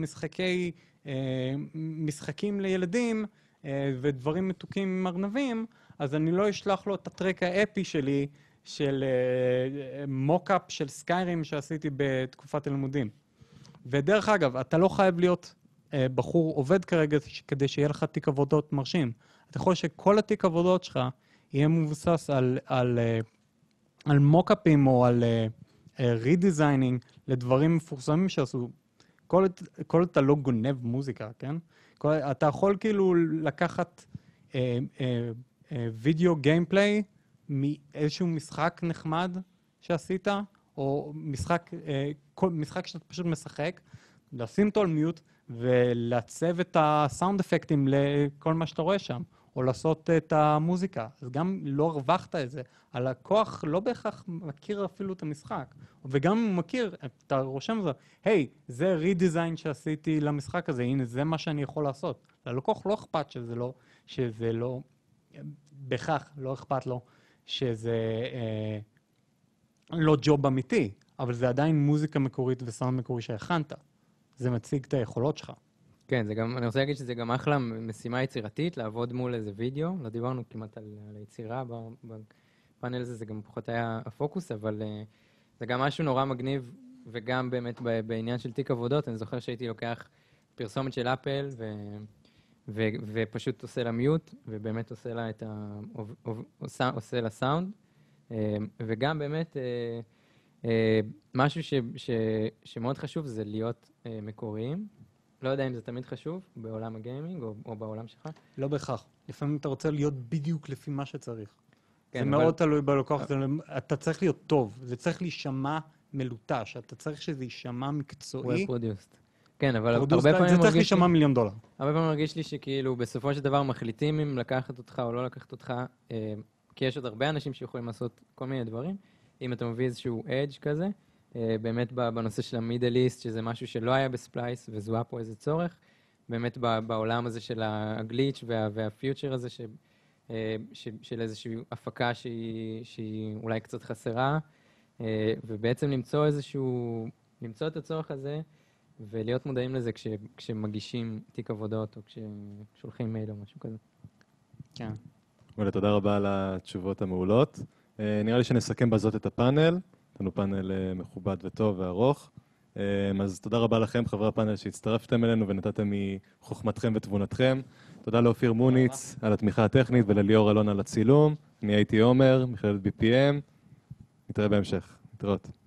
משחקים לילדים ודברים מתוקים עם ארנבים, אז אני לא אשלח לו את הטרק האפי שלי של מוקאפ של סקיירים שעשיתי בתקופת הלימודים. ודרך אגב, אתה לא חייב להיות בחור עובד כרגע כדי שיהיה לך תיק עבודות מרשים. אתה יכול שכל התיק עבודות שלך יהיה מבוסס על מוקאפים או על רידיזיינינג לדברים מפורסמים שעשו. כל אתה לא גונב מוזיקה, כן? אתה יכול כאילו לקחת וידאו גיימפליי מאיזשהו משחק נחמד שעשית, או משחק שאתה פשוט משחק, לשים אותו על מיוט ולעצב את הסאונד אפקטים לכל מה שאתה רואה שם, או לעשות את המוזיקה. אז גם לא הרווחת את זה. הלקוח לא בהכרח מכיר אפילו את המשחק. וגם אם הוא מכיר, אתה רושם את זה, היי, זה רידיזיין שעשיתי למשחק הזה, הנה, זה מה שאני יכול לעשות. ללקוח לא אכפת שזה לא, בהכרח לא אכפת לו שזה לא ג'וב אמיתי, אבל זה עדיין מוזיקה מקורית וסאונד מקורי שהכנת. זה מציג את היכולות שלך. כן, זה גם, אני רוצה להגיד שזה גם אחלה משימה יצירתית, לעבוד מול איזה וידאו. לא דיברנו כמעט על היצירה בפאנל הזה, זה גם פחות היה הפוקוס, אבל זה גם משהו נורא מגניב, וגם באמת בעניין של תיק עבודות, אני זוכר שהייתי לוקח פרסומת של אפל, ופשוט עושה לה מיוט, ובאמת עושה לה עושה לה סאונד, וגם באמת משהו שמאוד חשוב זה להיות מקוריים. לא יודע אם זה תמיד חשוב בעולם הגיימינג או בעולם שלך. לא בהכרח. לפעמים אתה רוצה להיות בדיוק לפי מה שצריך. כן, זה מאוד תלוי בלקוח, אתה צריך להיות טוב, זה צריך להישמע מלוטש, אתה צריך שזה יישמע מקצועי. well-produced. כן, אבל הרבה פעמים זה צריך להישמע $1,000,000. הרבה פעמים מרגיש לי שכאילו בסופו של דבר מחליטים אם לקחת אותך או לא לקחת אותך, כי יש עוד הרבה אנשים שיכולים לעשות כל מיני דברים. אם אתה מביא איזשהו אדג' כזה, באמת בנושא של המידל איסט, שזה משהו שלא היה בספלייס, וזוהה פה איזה צורך, באמת בעולם הזה של הגליץ' והפיוטר הזה, של איזושהי הפקה שהיא אולי קצת חסרה, ובעצם למצוא את הצורך הזה, ולהיות מודעים לזה כשמגישים תיק עבודות, או כששולחים מייל או משהו כזה. כן. תודה רבה על התשובות המעולות. נראה לי שנסכם בזאת את הפאנל. לנו פאנל מכובד וטוב וארוך. אז תודה רבה לכם, חברי הפאנל, שהצטרפתם אלינו ונתתם מחוכמתכם ותבונתכם. תודה לאופיר מוניץ על התמיכה הטכנית ולליאור אלון על הצילום. אני הייתי עומר, מכללת BPM. נתראה בהמשך. נתראות.